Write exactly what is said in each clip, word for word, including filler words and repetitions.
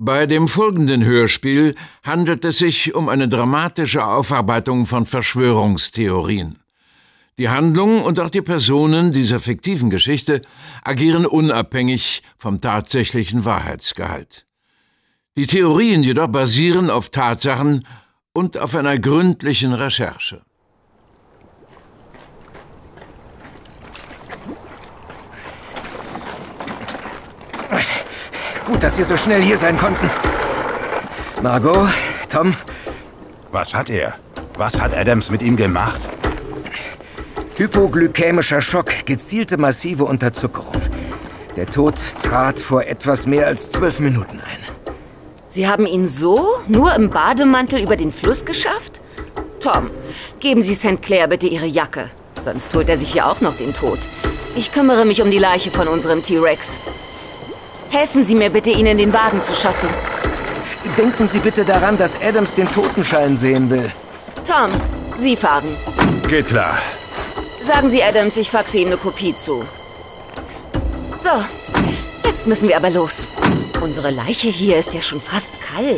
Bei dem folgenden Hörspiel handelt es sich um eine dramatische Aufarbeitung von Verschwörungstheorien. Die Handlung und auch die Personen dieser fiktiven Geschichte agieren unabhängig vom tatsächlichen Wahrheitsgehalt. Die Theorien jedoch basieren auf Tatsachen und auf einer gründlichen Recherche. Gut, dass Sie so schnell hier sein konnten. Margot, Tom. Was hat er? Was hat Adams mit ihm gemacht? Hypoglykämischer Schock, gezielte massive Unterzuckerung. Der Tod trat vor etwas mehr als zwölf Minuten ein. Sie haben ihn so, nur im Bademantel über den Fluss geschafft? Tom, geben Sie Sankt Clair bitte Ihre Jacke. Sonst holt er sich hier auch noch den Tod. Ich kümmere mich um die Leiche von unserem T-Rex. Helfen Sie mir bitte, ihn in den Wagen zu schaffen. Denken Sie bitte daran, dass Adams den Totenschein sehen will. Tom, Sie fahren. Geht klar. Sagen Sie Adams, ich faxe ihm eine Kopie zu. So, jetzt müssen wir aber los. Unsere Leiche hier ist ja schon fast kalt.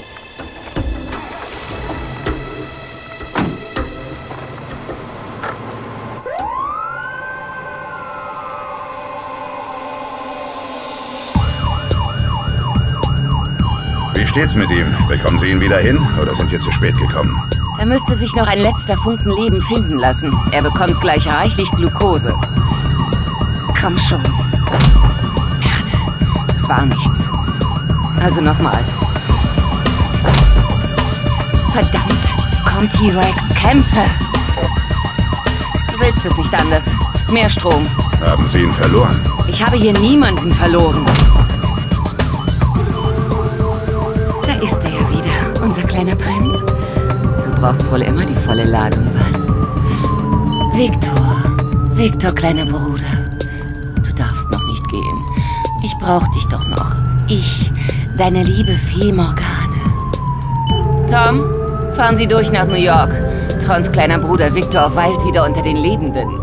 Wie steht's mit ihm? Bekommen Sie ihn wieder hin oder sind wir zu spät gekommen? Da müsste sich noch ein letzter Funken Leben finden lassen. Er bekommt gleich reichlich Glukose. Komm schon. Merde, das war nichts. Also nochmal. Verdammt, komm T-Rex, kämpfe! Du willst es nicht anders. Mehr Strom. Haben Sie ihn verloren? Ich habe hier niemanden verloren. Da ist er ja wieder, unser kleiner Prinz. Du brauchst wohl immer die volle Ladung, was? Victor, Victor, kleiner Bruder. Du darfst noch nicht gehen. Ich brauch dich doch noch. Ich, deine liebe Fee Morgane. Tom, fahren Sie durch nach New York. Trons kleiner Bruder Victor weilt wieder unter den Lebenden.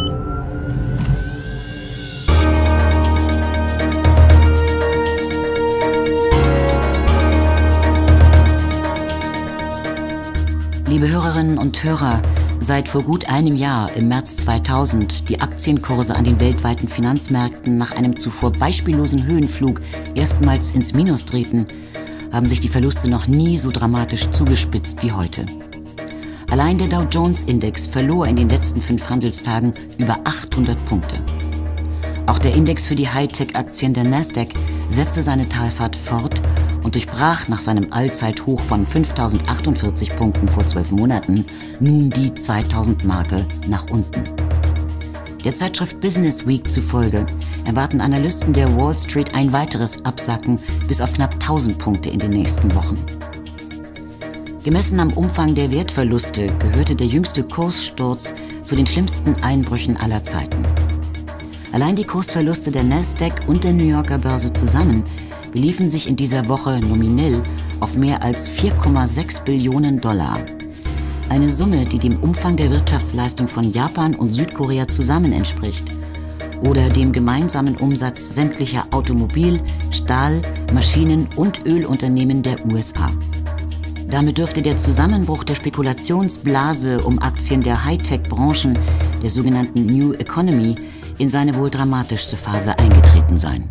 Liebe Hörerinnen und Hörer, seit vor gut einem Jahr, im März zweitausend, die Aktienkurse an den weltweiten Finanzmärkten nach einem zuvor beispiellosen Höhenflug erstmals ins Minus drehten, haben sich die Verluste noch nie so dramatisch zugespitzt wie heute. Allein der Dow Jones Index verlor in den letzten fünf Handelstagen über achthundert Punkte. Auch der Index für die Hightech-Aktien der Nasdaq setzte seine Talfahrt fort und durchbrach nach seinem Allzeithoch von fünftausendachtundvierzig Punkten vor zwölf Monaten nun die zweitausend-Marke nach unten. Der Zeitschrift Business Week zufolge erwarten Analysten der Wall Street ein weiteres Absacken bis auf knapp tausend Punkte in den nächsten Wochen. Gemessen am Umfang der Wertverluste gehörte der jüngste Kurssturz zu den schlimmsten Einbrüchen aller Zeiten. Allein die Kursverluste der Nasdaq und der New Yorker Börse zusammen beliefen sich in dieser Woche nominell auf mehr als vier Komma sechs Billionen Dollar. Eine Summe, die dem Umfang der Wirtschaftsleistung von Japan und Südkorea zusammen entspricht oder dem gemeinsamen Umsatz sämtlicher Automobil-, Stahl-, Maschinen- und Ölunternehmen der U S A. Damit dürfte der Zusammenbruch der Spekulationsblase um Aktien der Hightech-Branchen, der sogenannten New Economy, in seine wohl dramatischste Phase eingetreten sein.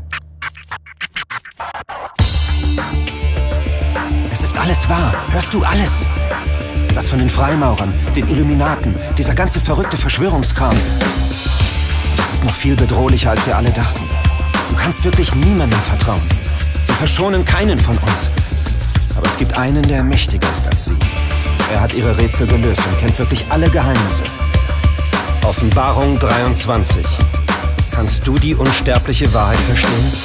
Es ist alles wahr. Hörst du alles? Das von den Freimaurern, den Illuminaten, dieser ganze verrückte Verschwörungskram. Das ist noch viel bedrohlicher, als wir alle dachten. Du kannst wirklich niemandem vertrauen. Sie verschonen keinen von uns. Aber es gibt einen, der mächtiger ist als sie. Er hat ihre Rätsel gelöst und kennt wirklich alle Geheimnisse. Offenbarung dreiundzwanzig. Kannst du die unsterbliche Wahrheit verstehen?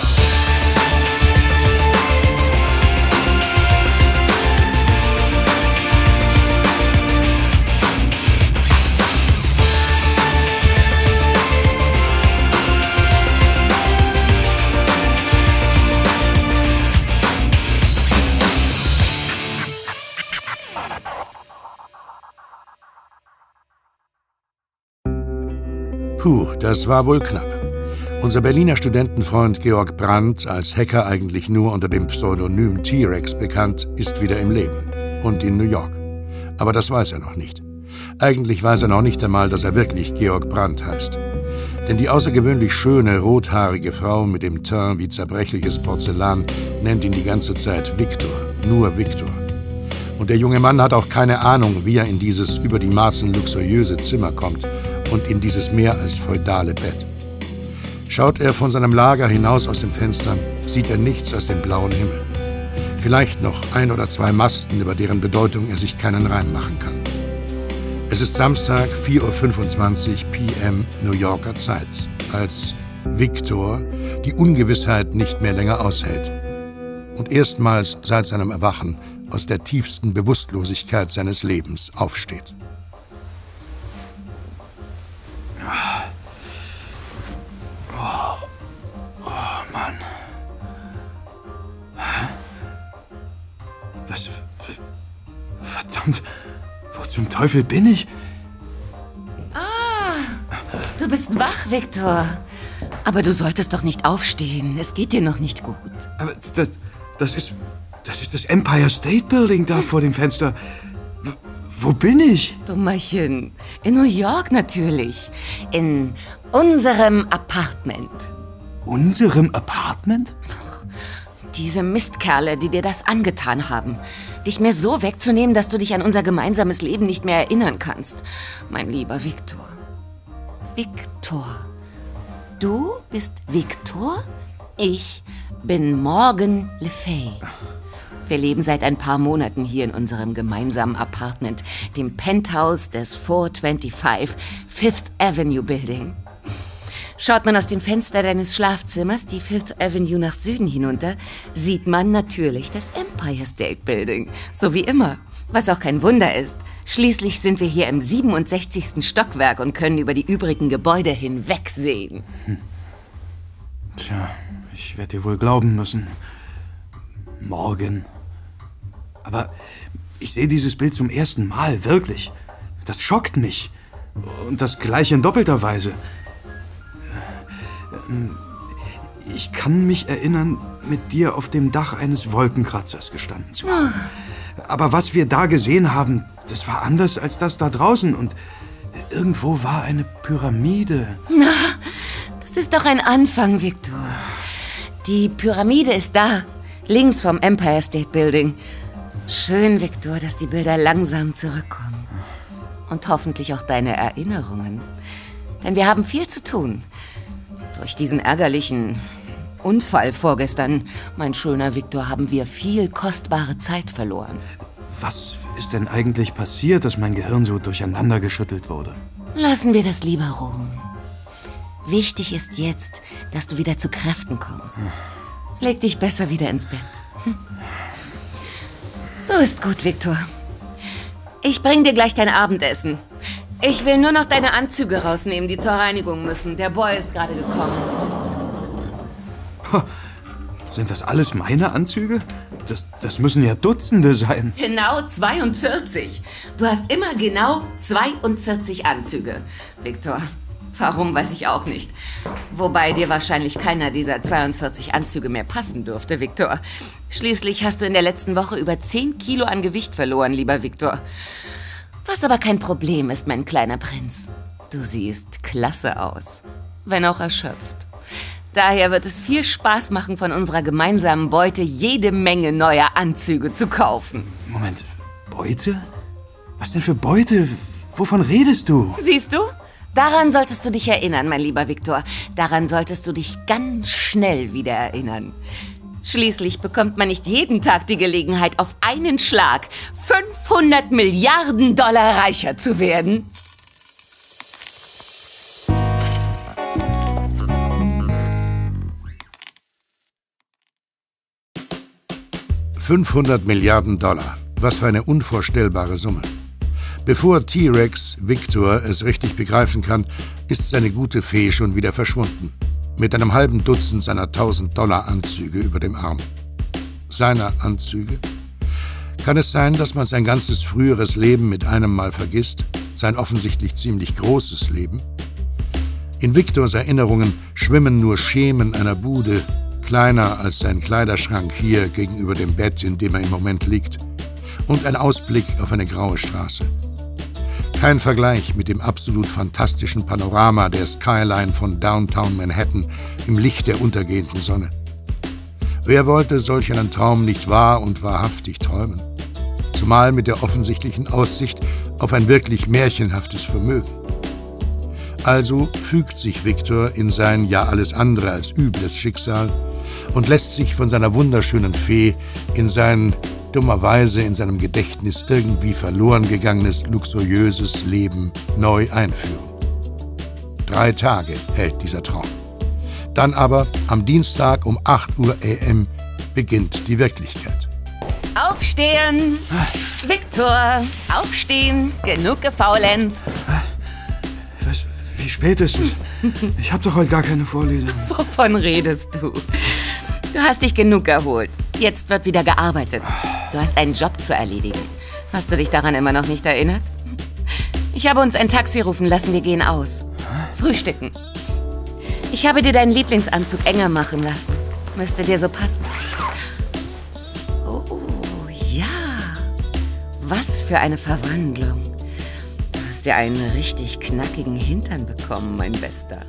Puh, das war wohl knapp. Unser Berliner Studentenfreund Georg Brandt, als Hacker eigentlich nur unter dem Pseudonym T-Rex bekannt, ist wieder im Leben. Und in New York. Aber das weiß er noch nicht. Eigentlich weiß er noch nicht einmal, dass er wirklich Georg Brandt heißt. Denn die außergewöhnlich schöne, rothaarige Frau mit dem Teint wie zerbrechliches Porzellan nennt ihn die ganze Zeit Viktor, nur Viktor. Und der junge Mann hat auch keine Ahnung, wie er in dieses über die Maßen luxuriöse Zimmer kommt und in dieses mehr als feudale Bett. Schaut er von seinem Lager hinaus aus dem Fenster, sieht er nichts als den blauen Himmel. Vielleicht noch ein oder zwei Masten, über deren Bedeutung er sich keinen Reim machen kann. Es ist Samstag, vier Uhr fünfundzwanzig P M New Yorker Zeit, als Viktor die Ungewissheit nicht mehr länger aushält und erstmals seit seinem Erwachen aus der tiefsten Bewusstlosigkeit seines Lebens aufsteht. Oh, oh Mann. Hä? Was? Verdammt. Wo zum Teufel bin ich? Ah, du bist wach, Viktor. Aber du solltest doch nicht aufstehen. Es geht dir noch nicht gut. Aber das, das ist... Das ist das Empire State Building da vor dem Fenster. W- wo bin ich? Dummerchen. In New York natürlich. In unserem Apartment. Unserem Apartment? Diese Mistkerle, die dir das angetan haben. Dich mir so wegzunehmen, dass du dich an unser gemeinsames Leben nicht mehr erinnern kannst. Mein lieber Viktor. Viktor. Du bist Viktor? Ich bin Morgan Le Fay. Wir leben seit ein paar Monaten hier in unserem gemeinsamen Apartment, dem Penthouse des vier fünfundzwanzig Fifth Avenue Building. Schaut man aus dem Fenster deines Schlafzimmers die Fifth Avenue nach Süden hinunter, sieht man natürlich das Empire State Building. So wie immer. Was auch kein Wunder ist. Schließlich sind wir hier im siebenundsechzigsten Stockwerk und können über die übrigen Gebäude hinwegsehen. Hm. Tja, ich werde dir wohl glauben müssen. Morgen. Aber ich sehe dieses Bild zum ersten Mal, wirklich. Das schockt mich. Und das gleich in doppelter Weise. Ich kann mich erinnern, mit dir auf dem Dach eines Wolkenkratzers gestanden zu haben. Aber was wir da gesehen haben, das war anders als das da draußen. Und irgendwo war eine Pyramide. Na, das ist doch ein Anfang, Viktor. Die Pyramide ist da, links vom Empire State Building. Schön, Viktor, dass die Bilder langsam zurückkommen. Und hoffentlich auch deine Erinnerungen. Denn wir haben viel zu tun. Durch diesen ärgerlichen Unfall vorgestern, mein schöner Viktor, haben wir viel kostbare Zeit verloren. Was ist denn eigentlich passiert, dass mein Gehirn so durcheinander geschüttelt wurde? Lassen wir das lieber ruhen. Wichtig ist jetzt, dass du wieder zu Kräften kommst. Leg dich besser wieder ins Bett. Hm. So ist gut, Viktor. Ich bring dir gleich dein Abendessen. Ich will nur noch deine Anzüge rausnehmen, die zur Reinigung müssen. Der Boy ist gerade gekommen. Sind das alles meine Anzüge? Das, das müssen ja Dutzende sein. Genau zweiundvierzig. Du hast immer genau zweiundvierzig Anzüge, Viktor. Warum, weiß ich auch nicht. Wobei dir wahrscheinlich keiner dieser zweiundvierzig Anzüge mehr passen dürfte, Viktor. Schließlich hast du in der letzten Woche über zehn Kilo an Gewicht verloren, lieber Viktor. Was aber kein Problem ist, mein kleiner Prinz. Du siehst klasse aus, wenn auch erschöpft. Daher wird es viel Spaß machen, von unserer gemeinsamen Beute jede Menge neuer Anzüge zu kaufen. Moment, Beute? Was denn für Beute? Wovon redest du? Siehst du? Daran solltest du dich erinnern, mein lieber Viktor. Daran solltest du dich ganz schnell wieder erinnern. Schließlich bekommt man nicht jeden Tag die Gelegenheit, auf einen Schlag fünfhundert Milliarden Dollar reicher zu werden. fünfhundert Milliarden Dollar. Was für eine unvorstellbare Summe. Bevor T-Rex, Viktor, es richtig begreifen kann, ist seine gute Fee schon wieder verschwunden. Mit einem halben Dutzend seiner tausend-Dollar-Anzüge über dem Arm. Seiner Anzüge? Kann es sein, dass man sein ganzes früheres Leben mit einem Mal vergisst? Sein offensichtlich ziemlich großes Leben? In Victors Erinnerungen schwimmen nur Schemen einer Bude, kleiner als sein Kleiderschrank hier gegenüber dem Bett, in dem er im Moment liegt, und ein Ausblick auf eine graue Straße. Kein Vergleich mit dem absolut fantastischen Panorama der Skyline von Downtown Manhattan im Licht der untergehenden Sonne. Wer wollte solch einen Traum nicht wahr und wahrhaftig träumen? Zumal mit der offensichtlichen Aussicht auf ein wirklich märchenhaftes Vermögen. Also fügt sich Victor in sein ja alles andere als übles Schicksal und lässt sich von seiner wunderschönen Fee in sein dummerweise in seinem Gedächtnis irgendwie verloren gegangenes, luxuriöses Leben neu einführen. Drei Tage hält dieser Traum. Dann aber am Dienstag um acht Uhr a m beginnt die Wirklichkeit. Aufstehen! Victor, aufstehen! Genug gefaulenzt! Was, wie spät ist es? Ich habe doch heute gar keine Vorlesung. Wovon redest du? Du hast dich genug erholt. Jetzt wird wieder gearbeitet. Du hast einen Job zu erledigen. Hast du dich daran immer noch nicht erinnert? Ich habe uns ein Taxi rufen lassen, wir gehen aus. Frühstücken. Ich habe dir deinen Lieblingsanzug enger machen lassen. Müsste dir so passen. Oh, ja. Was für eine Verwandlung. Du hast ja einen richtig knackigen Hintern bekommen, mein Bester.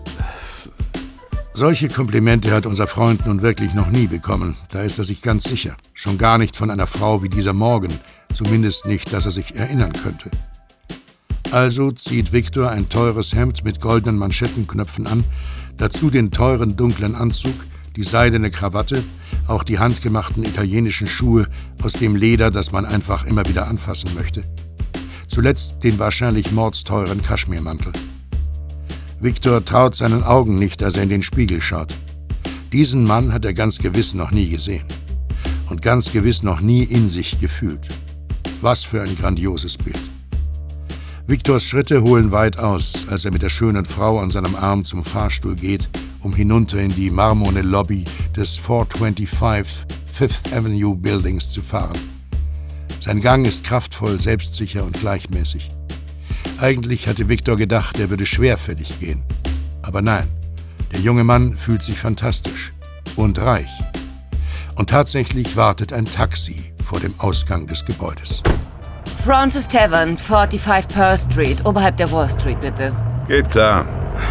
Solche Komplimente hat unser Freund nun wirklich noch nie bekommen. Da ist er sich ganz sicher. Schon gar nicht von einer Frau wie dieser Morgan. Zumindest nicht, dass er sich erinnern könnte. Also zieht Victor ein teures Hemd mit goldenen Manschettenknöpfen an, dazu den teuren dunklen Anzug, die seidene Krawatte, auch die handgemachten italienischen Schuhe aus dem Leder, das man einfach immer wieder anfassen möchte. Zuletzt den wahrscheinlich mordsteuren Kaschmirmantel. Victor traut seinen Augen nicht, als er in den Spiegel schaut. Diesen Mann hat er ganz gewiss noch nie gesehen. Und ganz gewiss noch nie in sich gefühlt. Was für ein grandioses Bild. Victors Schritte holen weit aus, als er mit der schönen Frau an seinem Arm zum Fahrstuhl geht, um hinunter in die marmorne Lobby des four twenty-five Fifth Avenue Buildings zu fahren. Sein Gang ist kraftvoll, selbstsicher und gleichmäßig. Eigentlich hatte Victor gedacht, er würde schwerfällig gehen. Aber nein, der junge Mann fühlt sich fantastisch und reich. Und tatsächlich wartet ein Taxi vor dem Ausgang des Gebäudes. Francis Tavern, fünfundvierzig Pearl Street, oberhalb der Wall Street, bitte. Geht klar.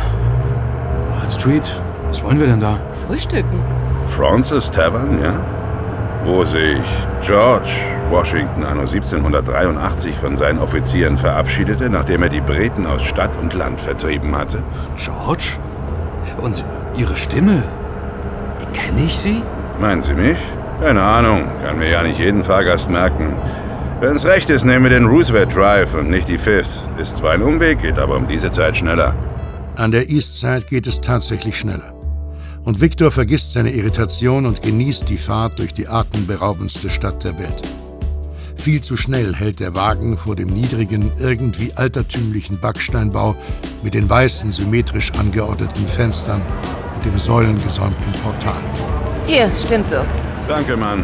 Wall Street? Was wollen wir denn da? Frühstücken. Francis Tavern, ja? Wo sich George Washington anno siebzehnhundertdreiundachtzig von seinen Offizieren verabschiedete, nachdem er die Briten aus Stadt und Land vertrieben hatte. George? Und Ihre Stimme? Kenne ich sie? Meinen Sie mich? Keine Ahnung, kann mir ja nicht jeden Fahrgast merken. Wenn's recht ist, nehmen wir den Roosevelt Drive und nicht die Fifth. Ist zwar ein Umweg, geht aber um diese Zeit schneller. An der East Side geht es tatsächlich schneller. Und Victor vergisst seine Irritation und genießt die Fahrt durch die atemberaubendste Stadt der Welt. Viel zu schnell hält der Wagen vor dem niedrigen, irgendwie altertümlichen Backsteinbau mit den weißen, symmetrisch angeordneten Fenstern und dem säulengesäumten Portal. Hier, stimmt so. Danke, Mann.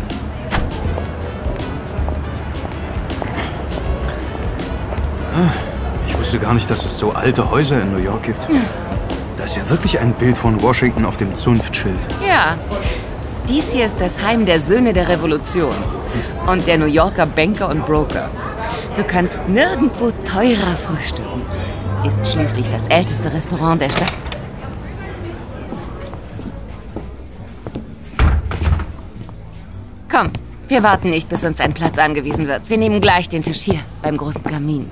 Ich wusste gar nicht, dass es so alte Häuser in New York gibt. Da ist ja wirklich ein Bild von Washington auf dem Zunftschild. Ja, dies hier ist das Heim der Söhne der Revolution und der New Yorker Banker und Broker. Du kannst nirgendwo teurer frühstücken. Ist schließlich das älteste Restaurant der Stadt. Komm, wir warten nicht, bis uns ein Platz angewiesen wird. Wir nehmen gleich den Tisch hier, beim großen Kamin.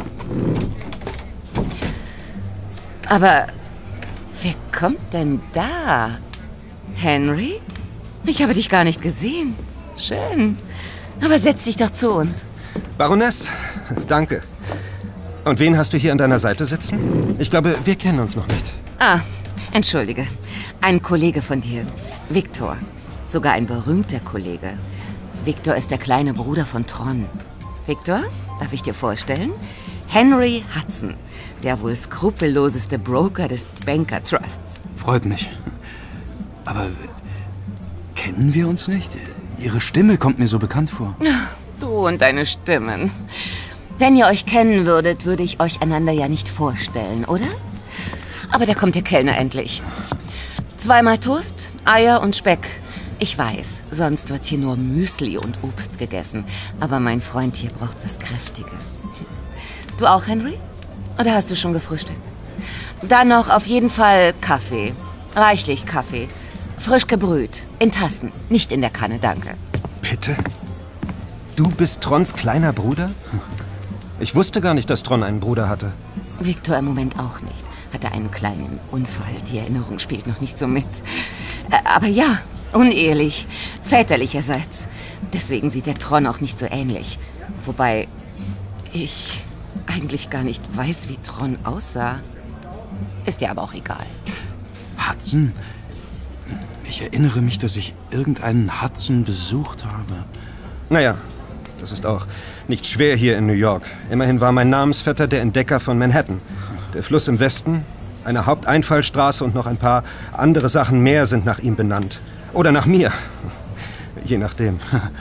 Aber wer kommt denn da? Henry? Ich habe dich gar nicht gesehen. Schön. Aber setz dich doch zu uns. Baroness, danke. Und wen hast du hier an deiner Seite sitzen? Ich glaube, wir kennen uns noch nicht. Ah, entschuldige. Ein Kollege von dir. Victor. Sogar ein berühmter Kollege. Victor ist der kleine Bruder von Tron. Victor, darf ich dir vorstellen? Henry Hudson, der wohl skrupelloseste Broker des Banker Trusts. Freut mich. Aber kennen wir uns nicht? Ihre Stimme kommt mir so bekannt vor. Du und deine Stimmen. Wenn ihr euch kennen würdet, würde ich euch einander ja nicht vorstellen, oder? Aber da kommt der Kellner endlich. Zweimal Toast, Eier und Speck. Ich weiß, sonst wird hier nur Müsli und Obst gegessen. Aber mein Freund hier braucht was Kräftiges. Du auch, Henry? Oder hast du schon gefrühstückt? Dann noch auf jeden Fall Kaffee. Reichlich Kaffee. Frisch gebrüht. In Tassen. Nicht in der Kanne, danke. Bitte? Du bist Trons kleiner Bruder? Ich wusste gar nicht, dass Tron einen Bruder hatte. Victor im Moment auch nicht. Hatte einen kleinen Unfall. Die Erinnerung spielt noch nicht so mit. Aber ja, unehelich. Väterlicherseits. Deswegen sieht der Tron auch nicht so ähnlich. Wobei ich eigentlich gar nicht weiß, wie Tron aussah. Ist dir aber auch egal. Hudson? Ich erinnere mich, dass ich irgendeinen Hudson besucht habe. Naja, das ist auch nicht schwer hier in New York. Immerhin war mein Namensvetter der Entdecker von Manhattan. Der Fluss im Westen, eine Haupteinfallstraße und noch ein paar andere Sachen mehr sind nach ihm benannt. Oder nach mir. Je nachdem.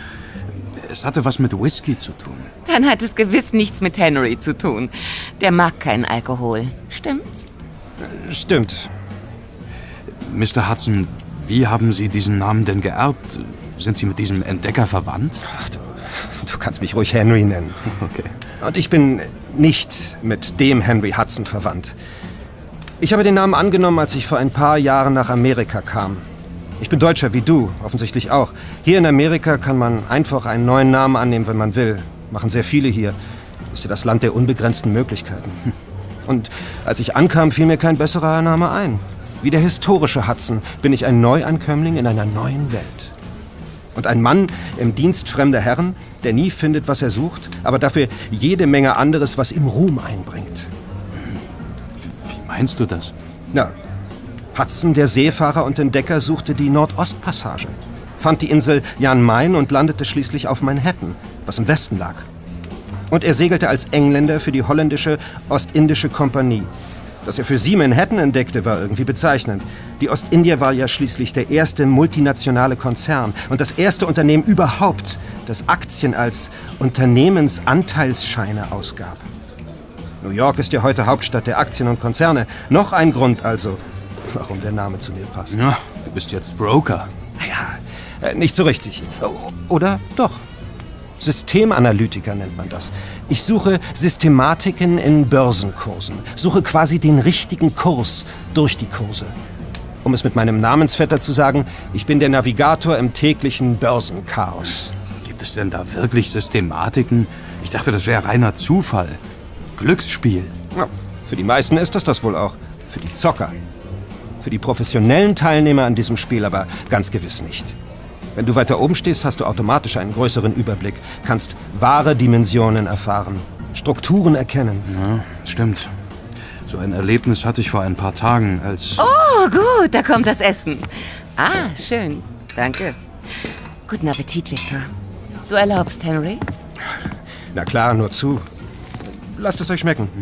Es hatte was mit Whisky zu tun. Dann hat es gewiss nichts mit Henry zu tun. Der mag keinen Alkohol. Stimmt's? Stimmt. Mister Hudson, wie haben Sie diesen Namen denn geerbt? Sind Sie mit diesem Entdecker verwandt? Ach, du, du kannst mich ruhig Henry nennen. Okay. Und ich bin nicht mit dem Henry Hudson verwandt. Ich habe den Namen angenommen, als ich vor ein paar Jahren nach Amerika kam. Ich bin Deutscher wie du, offensichtlich auch. Hier in Amerika kann man einfach einen neuen Namen annehmen, wenn man will. Machen sehr viele hier. Ist ja das Land der unbegrenzten Möglichkeiten. Und als ich ankam, fiel mir kein besserer Name ein. Wie der historische Hudson bin ich ein Neuankömmling in einer neuen Welt. Und ein Mann im Dienst fremder Herren, der nie findet, was er sucht, aber dafür jede Menge anderes, was ihm Ruhm einbringt. Wie meinst du das? Na, Hudson, der Seefahrer und Entdecker, suchte die Nordostpassage, fand die Insel Jan Mayen und landete schließlich auf Manhattan, was im Westen lag. Und er segelte als Engländer für die holländische Ostindische Kompanie. Dass er für sie Manhattan entdeckte, war irgendwie bezeichnend. Die Ostindier war ja schließlich der erste multinationale Konzern und das erste Unternehmen überhaupt, das Aktien als Unternehmensanteilsscheine ausgab. New York ist ja heute Hauptstadt der Aktien und Konzerne. Noch ein Grund also, warum der Name zu mir passt. Ja, du bist jetzt Broker. Naja, nicht so richtig. Oder doch? Systemanalytiker nennt man das. Ich suche Systematiken in Börsenkursen, suche quasi den richtigen Kurs durch die Kurse. Um es mit meinem Namensvetter zu sagen, ich bin der Navigator im täglichen Börsenchaos. Gibt es denn da wirklich Systematiken? Ich dachte, das wäre reiner Zufall. Glücksspiel. Ja, für die meisten ist das das wohl auch. Für die Zocker. Für die professionellen Teilnehmer an diesem Spiel aber ganz gewiss nicht. Wenn du weiter oben stehst, hast du automatisch einen größeren Überblick, kannst wahre Dimensionen erfahren, Strukturen erkennen. Ja, stimmt. So ein Erlebnis hatte ich vor ein paar Tagen, als... Oh, gut, da kommt das Essen. Ah, schön. Danke. Guten Appetit, Victor. Du erlaubst, Henry? Na klar, nur zu. Lasst es euch schmecken.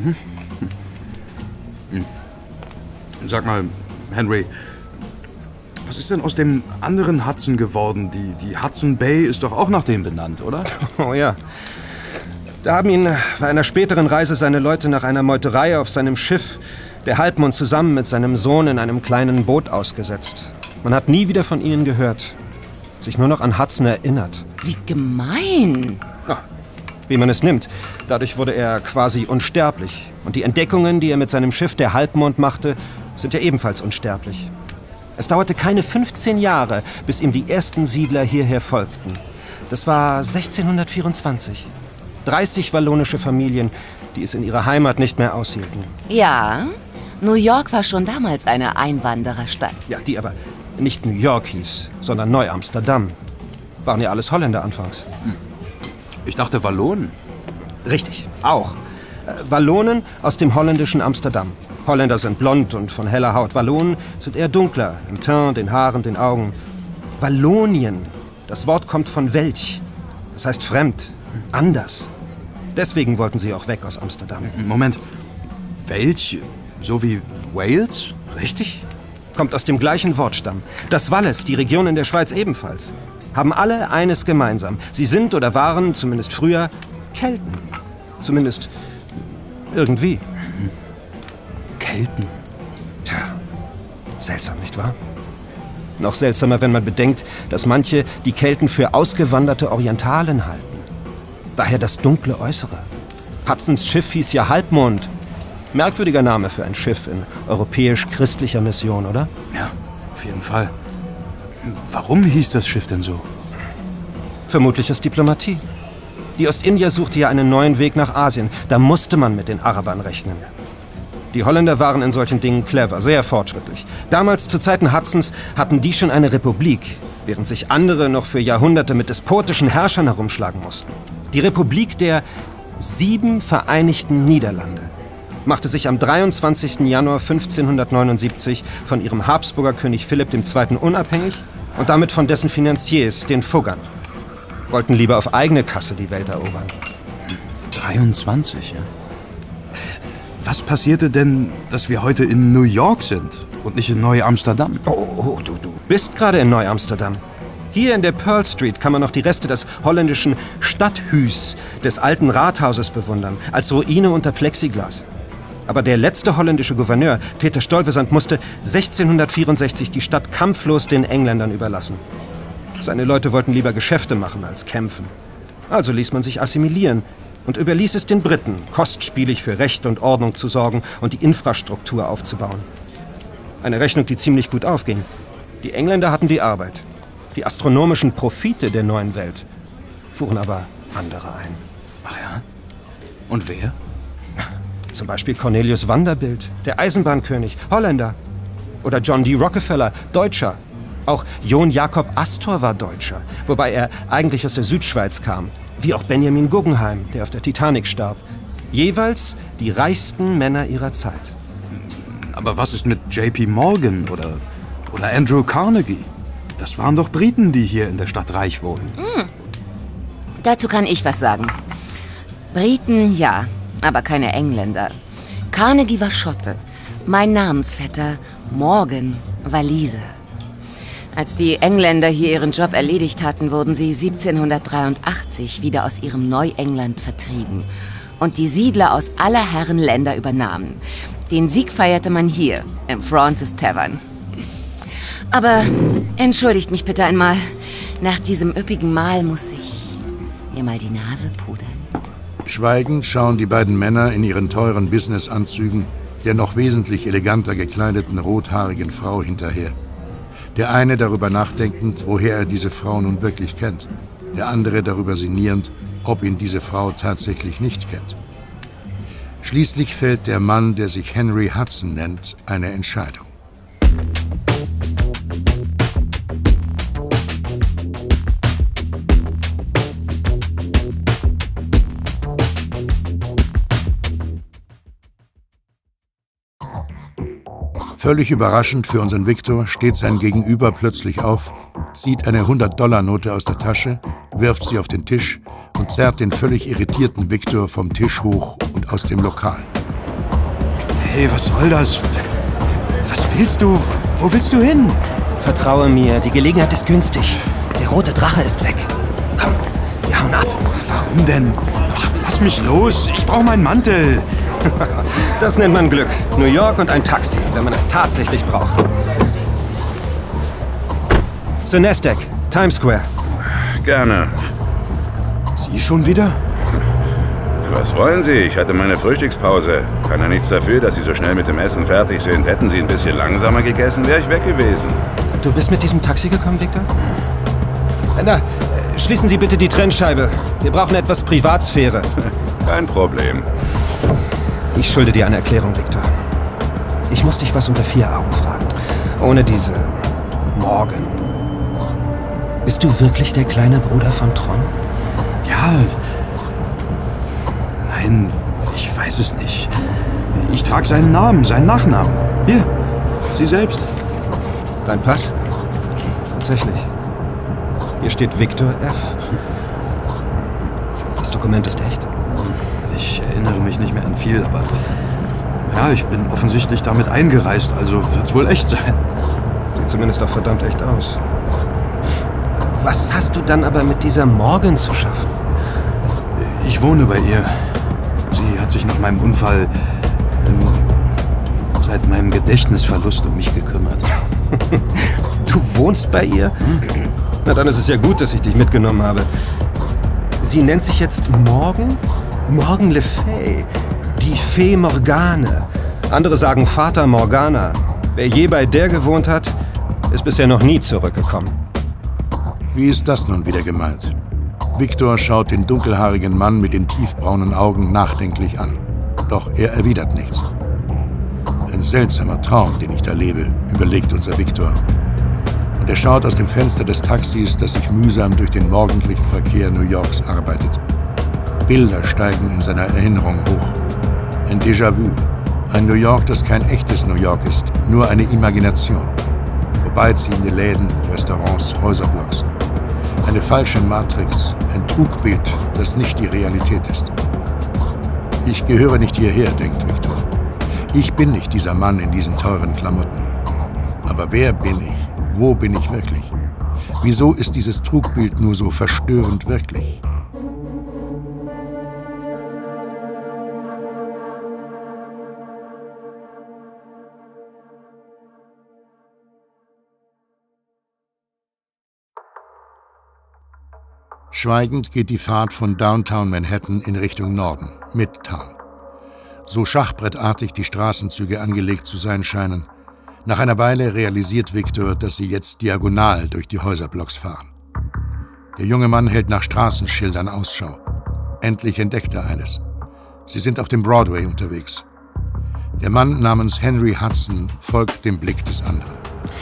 Mhm. Sag mal, Henry, was ist denn aus dem anderen Hudson geworden? Die, die Hudson Bay ist doch auch nach dem benannt, oder? Oh ja. Da haben ihn bei einer späteren Reise seine Leute nach einer Meuterei auf seinem Schiff, der Halbmond, zusammen mit seinem Sohn in einem kleinen Boot ausgesetzt. Man hat nie wieder von ihnen gehört. Sich nur noch an Hudson erinnert. Wie gemein. Ja, wie man es nimmt. Dadurch wurde er quasi unsterblich. Und die Entdeckungen, die er mit seinem Schiff, der Halbmond, machte, sind ja ebenfalls unsterblich. Es dauerte keine fünfzehn Jahre, bis ihm die ersten Siedler hierher folgten. Das war sechzehnhundertvierundzwanzig. dreißig wallonische Familien, die es in ihrer Heimat nicht mehr aushielten. Ja, New York war schon damals eine Einwandererstadt. Ja, die aber nicht New York hieß, sondern Neu-Amsterdam. Waren ja alles Holländer anfangs. Ich dachte Wallonen. Richtig, auch. Äh, Wallonen aus dem holländischen Amsterdam. Holländer sind blond und von heller Haut. Wallonen sind eher dunkler, im Teint, den Haaren, den Augen. Wallonien, das Wort kommt von Welch. Das heißt fremd, anders. Deswegen wollten sie auch weg aus Amsterdam. Moment, Welch, so wie Wales? Richtig, kommt aus dem gleichen Wortstamm. Das Wallis, die Region in der Schweiz ebenfalls, haben alle eines gemeinsam. Sie sind oder waren, zumindest früher, Kelten. Zumindest irgendwie. Kelten. Seltsam, nicht wahr? Noch seltsamer, wenn man bedenkt, dass manche die Kelten für ausgewanderte Orientalen halten. Daher das dunkle Äußere. Hudsons Schiff hieß ja Halbmond. Merkwürdiger Name für ein Schiff in europäisch-christlicher Mission, oder? Ja, auf jeden Fall. Warum hieß das Schiff denn so? Vermutlich aus Diplomatie. Die Ostindier suchte ja einen neuen Weg nach Asien. Da musste man mit den Arabern rechnen. Die Holländer waren in solchen Dingen clever, sehr fortschrittlich. Damals, zu Zeiten Hudsons, hatten die schon eine Republik, während sich andere noch für Jahrhunderte mit despotischen Herrschern herumschlagen mussten. Die Republik der sieben Vereinigten Niederlande machte sich am dreiundzwanzigsten Januar fünfzehnhundertneunundsiebzig von ihrem Habsburger König Philipp der Zweite. Unabhängig und damit von dessen Finanziers, den Fuggern. Wollten lieber auf eigene Kasse die Welt erobern. dreiundzwanzig, ja. Was passierte denn, dass wir heute in New York sind und nicht in Neu-Amsterdam? Oh, oh, du, du bist gerade in Neu-Amsterdam. Hier in der Pearl Street kann man noch die Reste des holländischen Stadthuis, des alten Rathauses, bewundern, als Ruine unter Plexiglas. Aber der letzte holländische Gouverneur, Peter Stuyvesant, musste sechzehnhundertvierundsechzig die Stadt kampflos den Engländern überlassen. Seine Leute wollten lieber Geschäfte machen als kämpfen. Also ließ man sich assimilieren und überließ es den Briten, kostspielig für Recht und Ordnung zu sorgen und die Infrastruktur aufzubauen. Eine Rechnung, die ziemlich gut aufging. Die Engländer hatten die Arbeit. Die astronomischen Profite der neuen Welt fuhren aber andere ein. Ach ja? Und wer? Zum Beispiel Cornelius Vanderbilt, der Eisenbahnkönig, Holländer. Oder John D. Rockefeller, Deutscher. Auch John Jakob Astor war Deutscher, wobei er eigentlich aus der Südschweiz kam. Wie auch Benjamin Guggenheim, der auf der Titanic starb. Jeweils die reichsten Männer ihrer Zeit. Aber was ist mit J P Morgan oder, oder Andrew Carnegie? Das waren doch Briten, die hier in der Stadt reich wurden. Hm. Dazu kann ich was sagen. Briten, ja, aber keine Engländer. Carnegie war Schotte. Mein Namensvetter Morgan Waliser. Als die Engländer hier ihren Job erledigt hatten, wurden sie siebzehnhundertdreiundachtzig wieder aus ihrem Neuengland vertrieben und die Siedler aus aller Herren Länder übernahmen. Den Sieg feierte man hier, im Francis Tavern. Aber entschuldigt mich bitte einmal, nach diesem üppigen Mahl muss ich mir mal die Nase pudern. Schweigend schauen die beiden Männer in ihren teuren Businessanzügen der noch wesentlich eleganter gekleideten rothaarigen Frau hinterher. Der eine darüber nachdenkend, woher er diese Frau nun wirklich kennt. Der andere darüber sinnierend, ob ihn diese Frau tatsächlich nicht kennt. Schließlich fällt der Mann, der sich Henry Hudson nennt, eine Entscheidung. Völlig überraschend für unseren Victor steht sein Gegenüber plötzlich auf, zieht eine hundert-Dollar-Note aus der Tasche, wirft sie auf den Tisch und zerrt den völlig irritierten Victor vom Tisch hoch und aus dem Lokal. Hey, was soll das? Was willst du? Wo willst du hin? Vertraue mir, die Gelegenheit ist günstig. Der rote Drache ist weg. Komm, wir hauen ab. Warum denn? Ach, lass mich los, ich brauche meinen Mantel. Das nennt man Glück. New York und ein Taxi, wenn man es tatsächlich braucht. Zur Nasdaq, Times Square. Gerne. Sie schon wieder? Was wollen Sie? Ich hatte meine Frühstückspause. Kann ja nichts dafür, dass Sie so schnell mit dem Essen fertig sind. Hätten Sie ein bisschen langsamer gegessen, wäre ich weg gewesen. Du bist mit diesem Taxi gekommen, Victor? Na, schließen Sie bitte die Trennscheibe. Wir brauchen etwas Privatsphäre. Kein Problem. Ich schulde dir eine Erklärung, Victor. Ich muss dich was unter vier Augen fragen. Ohne diese Morgan. Bist du wirklich der kleine Bruder von Tron? Ja. Nein, ich weiß es nicht. Ich trage seinen Namen, seinen Nachnamen. Hier, Sie selbst. Dein Pass? Tatsächlich. Hier steht Victor F. Das Dokument ist echt? Ich erinnere mich nicht mehr an viel, aber ja, ich bin offensichtlich damit eingereist, also wird's wohl echt sein. Sieht zumindest auch verdammt echt aus. Was hast du dann aber mit dieser Morgan zu schaffen? Ich wohne bei ihr. Sie hat sich nach meinem Unfall... Ähm, seit meinem Gedächtnisverlust um mich gekümmert. Du wohnst bei ihr? Hm? Na, dann ist es ja gut, dass ich dich mitgenommen habe. Sie nennt sich jetzt Morgan? Morgan Le Fay. Die Fee Morgane. Andere sagen Fata Morgana. Wer je bei der gewohnt hat, ist bisher noch nie zurückgekommen. Wie ist das nun wieder gemeint? Victor schaut den dunkelhaarigen Mann mit den tiefbraunen Augen nachdenklich an. Doch er erwidert nichts. Ein seltsamer Traum, den ich da lebe, überlegt unser Victor. Und er schaut aus dem Fenster des Taxis, das sich mühsam durch den morgendlichen Verkehr New Yorks arbeitet. Bilder steigen in seiner Erinnerung hoch. Ein Déjà-vu. Ein New York, das kein echtes New York ist, nur eine Imagination. Vorbeiziehende Läden, Restaurants, Häuserblocks. Eine falsche Matrix, ein Trugbild, das nicht die Realität ist. Ich gehöre nicht hierher, denkt Victor. Ich bin nicht dieser Mann in diesen teuren Klamotten. Aber wer bin ich? Wo bin ich wirklich? Wieso ist dieses Trugbild nur so verstörend wirklich? Schweigend geht die Fahrt von Downtown Manhattan in Richtung Norden, Midtown. So schachbrettartig die Straßenzüge angelegt zu sein scheinen. Nach einer Weile realisiert Victor, dass sie jetzt diagonal durch die Häuserblocks fahren. Der junge Mann hält nach Straßenschildern Ausschau. Endlich entdeckt er eines. Sie sind auf dem Broadway unterwegs. Der Mann namens Henry Hudson folgt dem Blick des anderen.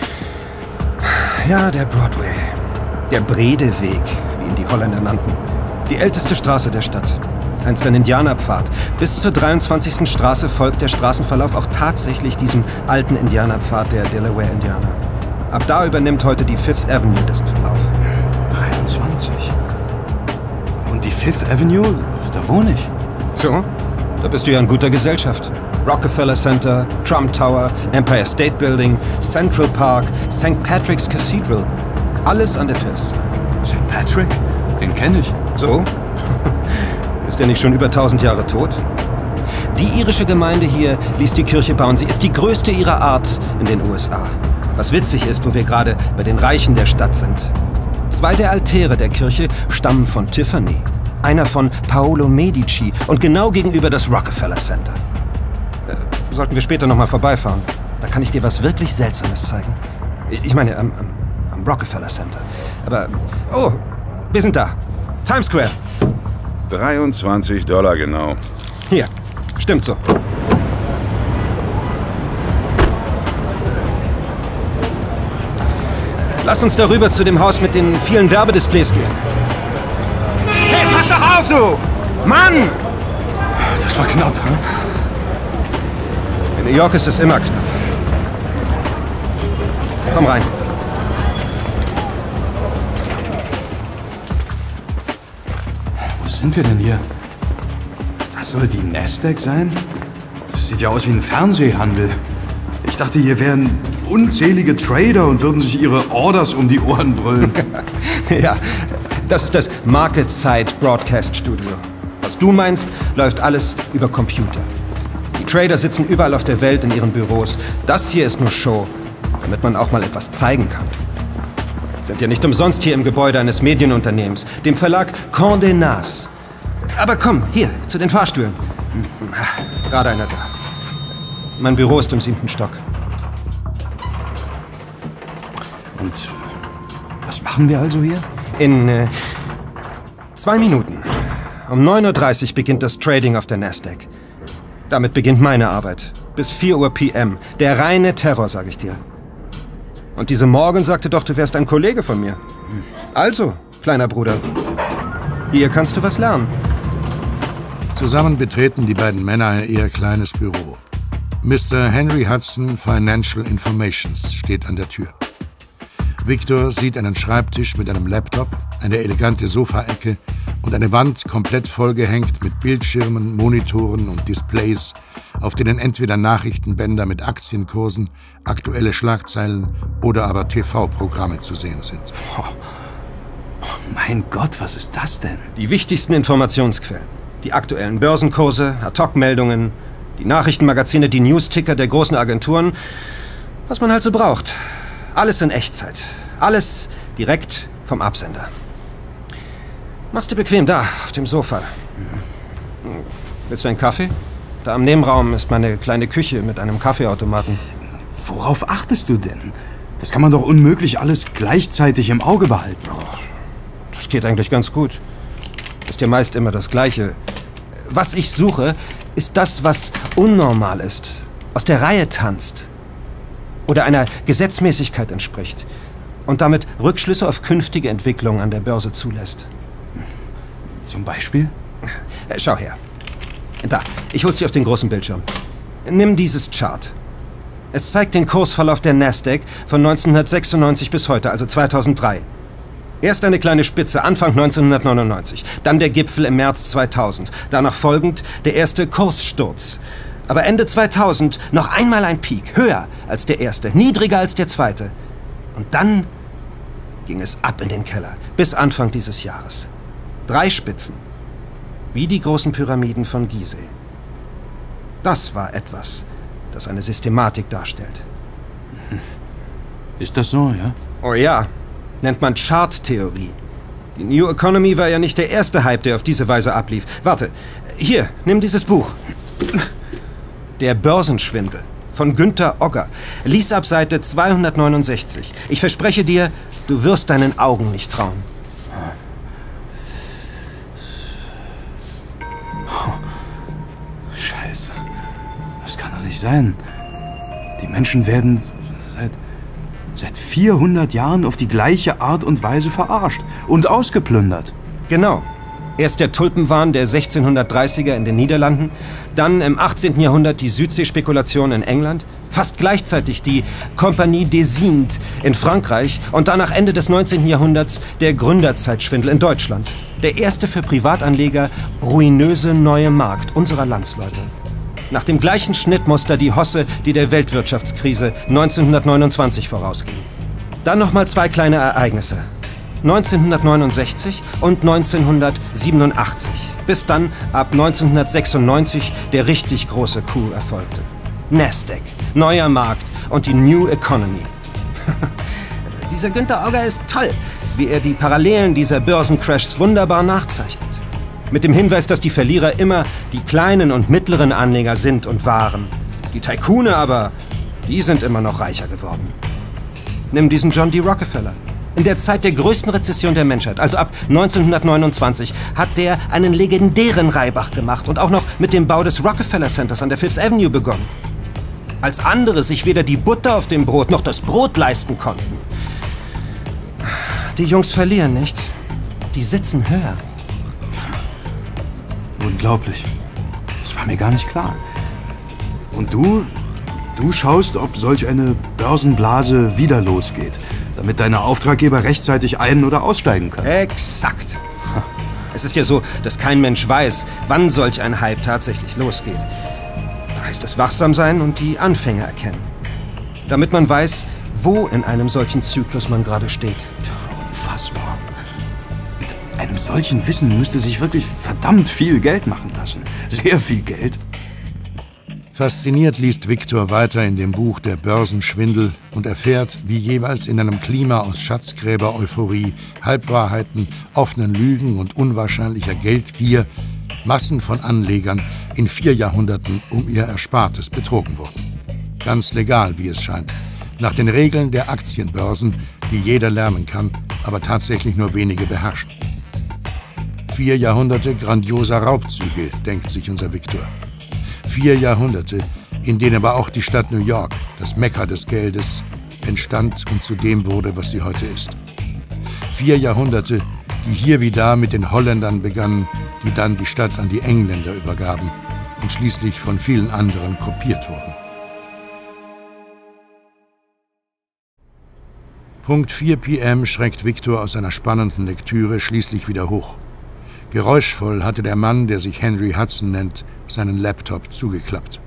Ja, der Broadway. Der Bredeweg, wie ihn die Holländer nannten. Die älteste Straße der Stadt. Einst ein Indianerpfad. Bis zur dreiundzwanzigsten Straße folgt der Straßenverlauf auch tatsächlich diesem alten Indianerpfad der Delaware-Indianer. Ab da übernimmt heute die Fifth Avenue dessen Verlauf. dreiundzwanzig? Und die Fifth Avenue? Da wohne ich. So, da bist du ja in guter Gesellschaft. Rockefeller Center, Trump Tower, Empire State Building, Central Park, Sankt Patrick's Cathedral. Alles an der Fifth. Sankt Patrick? Den kenne ich. So? Ist er nicht schon über tausend Jahre tot? Die irische Gemeinde hier ließ die Kirche bauen. Sie ist die größte ihrer Art in den U S A. Was witzig ist, wo wir gerade bei den Reichen der Stadt sind. Zwei der Altäre der Kirche stammen von Tiffany. Einer von Paolo Medici und genau gegenüber das Rockefeller Center. Äh, sollten wir später noch mal vorbeifahren. Da kann ich dir was wirklich Seltsames zeigen. Ich meine, am, am, am Rockefeller Center. Aber, oh, wir sind da. Times Square. dreiundzwanzig Dollar genau. Hier, stimmt so. Lass uns darüber zu dem Haus mit den vielen Werbedisplays gehen. Hey, pass doch auf, du! Mann! Das war knapp, hm? In New York ist es immer knapp. Komm rein. Wo sind wir denn hier? Das soll die Nasdaq sein? Das sieht ja aus wie ein Fernsehhandel. Ich dachte, hier wären unzählige Trader und würden sich ihre Orders um die Ohren brüllen. Ja, das ist das Market Side Broadcast Studio. Was du meinst, läuft alles über Computer. Die Trader sitzen überall auf der Welt in ihren Büros. Das hier ist nur Show, damit man auch mal etwas zeigen kann. Sind ja nicht umsonst hier im Gebäude eines Medienunternehmens, dem Verlag Condé Nast. Aber komm, hier, zu den Fahrstühlen. Gerade einer da. Mein Büro ist im siebten Stock. Und was machen wir also hier? In äh, zwei Minuten. Um neun Uhr dreißig beginnt das Trading auf der Nasdaq. Damit beginnt meine Arbeit. Bis vier Uhr P M. Der reine Terror, sage ich dir. Und diese Morgan sagte doch, du wärst ein Kollege von mir. Also, kleiner Bruder, hier kannst du was lernen. Zusammen betreten die beiden Männer ein eher kleines Büro. Mister Henry Hudson Financial Informations steht an der Tür. Victor sieht einen Schreibtisch mit einem Laptop, eine elegante Sofaecke und eine Wand komplett vollgehängt mit Bildschirmen, Monitoren und Displays, auf denen entweder Nachrichtenbänder mit Aktienkursen, aktuelle Schlagzeilen oder aber T V-Programme zu sehen sind. Oh, mein Gott, was ist das denn? Die wichtigsten Informationsquellen. Die aktuellen Börsenkurse, Ad-Hoc-Meldungen, Die Nachrichtenmagazine, die Newsticker der großen Agenturen. Was man halt so braucht. Alles in Echtzeit. Alles direkt vom Absender. Mach's dir bequem da, auf dem Sofa. Willst du einen Kaffee? Da am Nebenraum ist meine kleine Küche mit einem Kaffeeautomaten. Worauf achtest du denn? Das kann man doch unmöglich alles gleichzeitig im Auge behalten. Oh, das geht eigentlich ganz gut. Ist ja meist immer das Gleiche. Was ich suche, ist das, was unnormal ist, aus der Reihe tanzt oder einer Gesetzmäßigkeit entspricht und damit Rückschlüsse auf künftige Entwicklungen an der Börse zulässt. Zum Beispiel? Äh, schau her. Da, ich hol's dir auf den großen Bildschirm. Nimm dieses Chart. Es zeigt den Kursverlauf der Nasdaq von neunzehnhundertsechsundneunzig bis heute, also zweitausenddrei. Erst eine kleine Spitze Anfang neunzehnhundertneunundneunzig, dann der Gipfel im März zweitausend, danach folgend der erste Kurssturz. Aber Ende zweitausend noch einmal ein Peak, höher als der erste, niedriger als der zweite. Und dann ging es ab in den Keller, bis Anfang dieses Jahres. Drei Spitzen, wie die großen Pyramiden von Gizeh. Das war etwas, das eine Systematik darstellt. Ist das so, ja? Oh ja. Nennt man Charttheorie. Die New Economy war ja nicht der erste Hype, der auf diese Weise ablief. Warte, hier, nimm dieses Buch. Der Börsenschwindel von Günter Ogger. Lies ab Seite zweihundertneunundsechzig. Ich verspreche dir, du wirst deinen Augen nicht trauen. Scheiße. Das kann doch nicht sein. Die Menschen werden seit... seit vierhundert Jahren auf die gleiche Art und Weise verarscht und ausgeplündert. Genau. Erst der Tulpenwahn der sechzehnhundertdreißiger in den Niederlanden, dann im achtzehnten Jahrhundert die Südseespekulation in England, fast gleichzeitig die Compagnie des Indes in Frankreich und dann nach Ende des neunzehnten Jahrhunderts der Gründerzeitschwindel in Deutschland. Der erste für Privatanleger ruinöse neue Markt unserer Landsleute. Nach dem gleichen Schnittmuster die Hosse, die der Weltwirtschaftskrise neunzehnhundertneunundzwanzig vorausging. Dann nochmal zwei kleine Ereignisse. neunzehnhundertneunundsechzig und neunzehnhundertsiebenundachtzig. Bis dann ab neunzehnhundertsechsundneunzig der richtig große Coup erfolgte. Nasdaq, neuer Markt und die New Economy. Dieser Günter Ogger ist toll, wie er die Parallelen dieser Börsencrashs wunderbar nachzeichnet. Mit dem Hinweis, dass die Verlierer immer die kleinen und mittleren Anleger sind und waren. Die Tycoone aber, die sind immer noch reicher geworden. Nimm diesen John D. Rockefeller. In der Zeit der größten Rezession der Menschheit, also ab neunzehnhundertneunundzwanzig, hat der einen legendären Reibach gemacht und auch noch mit dem Bau des Rockefeller Centers an der Fifth Avenue begonnen. Als andere sich weder die Butter auf dem Brot noch das Brot leisten konnten. Die Jungs verlieren nicht. Die sitzen höher. Unglaublich. Das war mir gar nicht klar. Und du, du schaust, ob solch eine Börsenblase wieder losgeht, damit deine Auftraggeber rechtzeitig ein- oder aussteigen können. Exakt. Es ist ja so, dass kein Mensch weiß, wann solch ein Hype tatsächlich losgeht. Da heißt es wachsam sein und die Anfänge erkennen. Damit man weiß, wo in einem solchen Zyklus man gerade steht. Unfassbar. Mit einem solchen Wissen müsste sich wirklich verdammt viel Geld machen lassen. Sehr viel Geld. Fasziniert liest Viktor weiter in dem Buch Der Börsenschwindel und erfährt, wie jeweils in einem Klima aus Schatzgräber-Euphorie, Halbwahrheiten, offenen Lügen und unwahrscheinlicher Geldgier Massen von Anlegern in vier Jahrhunderten um ihr Erspartes betrogen wurden. Ganz legal, wie es scheint, nach den Regeln der Aktienbörsen, die jeder lernen kann, aber tatsächlich nur wenige beherrschen. Vier Jahrhunderte grandioser Raubzüge, denkt sich unser Viktor. Vier Jahrhunderte, in denen aber auch die Stadt New York, das Mekka des Geldes, entstand und zu dem wurde, was sie heute ist. Vier Jahrhunderte, die hier wie da mit den Holländern begannen, die dann die Stadt an die Engländer übergaben und schließlich von vielen anderen kopiert wurden. Punkt vier P M schreckt Viktor aus seiner spannenden Lektüre schließlich wieder hoch. Geräuschvoll hatte der Mann, der sich Henry Hudson nennt, seinen Laptop zugeklappt.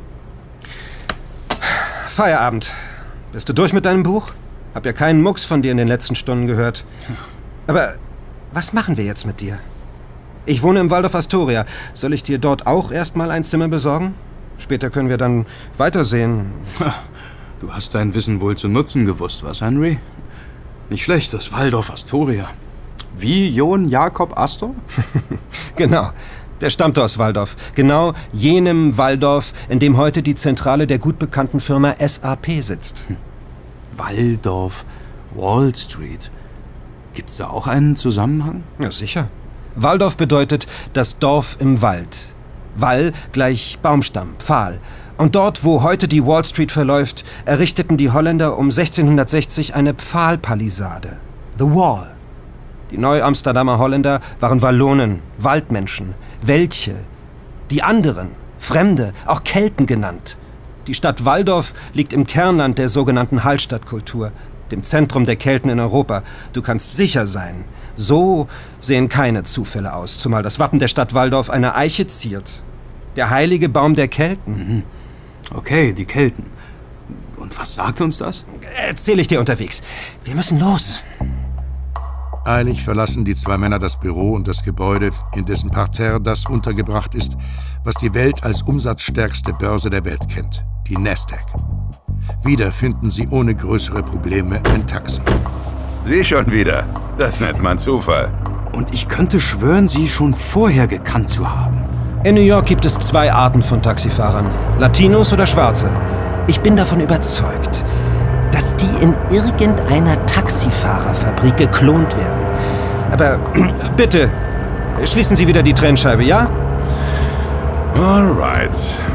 Feierabend. Bist du durch mit deinem Buch? Hab ja keinen Mucks von dir in den letzten Stunden gehört. Aber was machen wir jetzt mit dir? Ich wohne im Waldorf Astoria. Soll ich dir dort auch erstmal ein Zimmer besorgen? Später können wir dann weitersehen. Du hast dein Wissen wohl zu nutzen gewusst, was, Henry? Nicht schlecht, das Waldorf Astoria. Wie John Jakob Astor? Genau, der stammte aus Waldorf. Genau jenem Waldorf, in dem heute die Zentrale der gut bekannten Firma S A P sitzt. Waldorf, Wall Street. Gibt's da auch einen Zusammenhang? Ja, sicher. Waldorf bedeutet das Dorf im Wald. Wall gleich Baumstamm, Pfahl. Und dort, wo heute die Wall Street verläuft, errichteten die Holländer um sechzehnhundertsechzig eine Pfahlpalisade. The Wall. Die Neu-Amsterdamer Holländer waren Wallonen, Waldmenschen, Welche. Die anderen, Fremde, auch Kelten genannt. Die Stadt Walldorf liegt im Kernland der sogenannten Hallstattkultur, dem Zentrum der Kelten in Europa. Du kannst sicher sein, so sehen keine Zufälle aus, zumal das Wappen der Stadt Walldorf eine Eiche ziert. Der heilige Baum der Kelten. Mhm. Okay, die Kelten. Und was sagt uns das? Erzähle ich dir unterwegs. Wir müssen los. Eilig verlassen die zwei Männer das Büro und das Gebäude, in dessen Parterre das untergebracht ist, was die Welt als umsatzstärkste Börse der Welt kennt, die Nasdaq. Wieder finden sie ohne größere Probleme ein Taxi. Sie schon wieder. Das nennt man Zufall. Und ich könnte schwören, Sie schon vorher gekannt zu haben. In New York gibt es zwei Arten von Taxifahrern. Latinos oder Schwarze. Ich bin davon überzeugt, dass die in irgendeiner Taxifahrerfabrik geklont werden. Aber bitte, schließen Sie wieder die Trennscheibe, ja? Alright.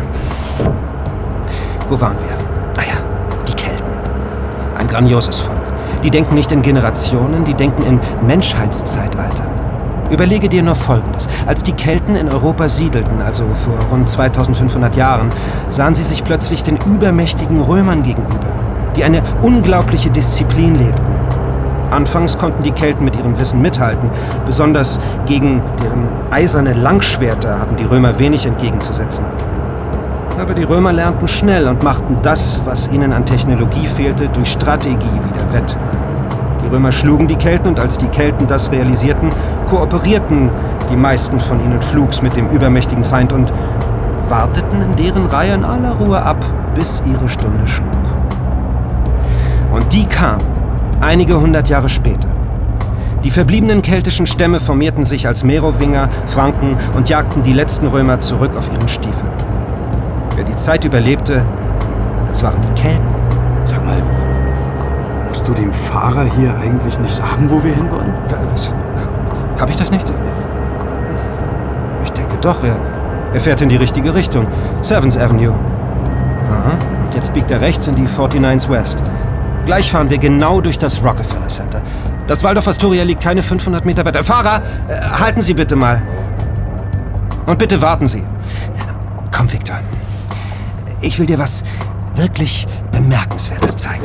Wo waren wir? Ah ja, die Kelten. Ein grandioses Volk. Die denken nicht in Generationen, die denken in Menschheitszeitaltern. Überlege dir nur Folgendes. Als die Kelten in Europa siedelten, also vor rund zweitausendfünfhundert Jahren, sahen sie sich plötzlich den übermächtigen Römern gegenüber, die eine unglaubliche Disziplin lebten. Anfangs konnten die Kelten mit ihrem Wissen mithalten. Besonders gegen deren eiserne Langschwerter hatten die Römer wenig entgegenzusetzen. Aber die Römer lernten schnell und machten das, was ihnen an Technologie fehlte, durch Strategie wieder wett. Die Römer schlugen die Kelten und als die Kelten das realisierten, kooperierten die meisten von ihnen flugs mit dem übermächtigen Feind und warteten in deren Reihe in aller Ruhe ab, bis ihre Stunde schlug. Und die kam einige hundert Jahre später. Die verbliebenen keltischen Stämme formierten sich als Merowinger, Franken und jagten die letzten Römer zurück auf ihren Stiefeln. Wer die Zeit überlebte, das waren die Kelten. Sag mal, musst du dem Fahrer hier eigentlich nicht sagen, wo wir hinwollen? Hab ich das nicht? Ich denke doch, er, er fährt in die richtige Richtung. Seventh Avenue. Aha, und jetzt biegt er rechts in die forty-ninth West. Gleich fahren wir genau durch das Rockefeller Center. Das Waldorf Astoria liegt keine fünfhundert Meter weiter. Fahrer, äh, halten Sie bitte mal. Und bitte warten Sie. Komm, Victor. Ich will dir was wirklich Bemerkenswertes zeigen.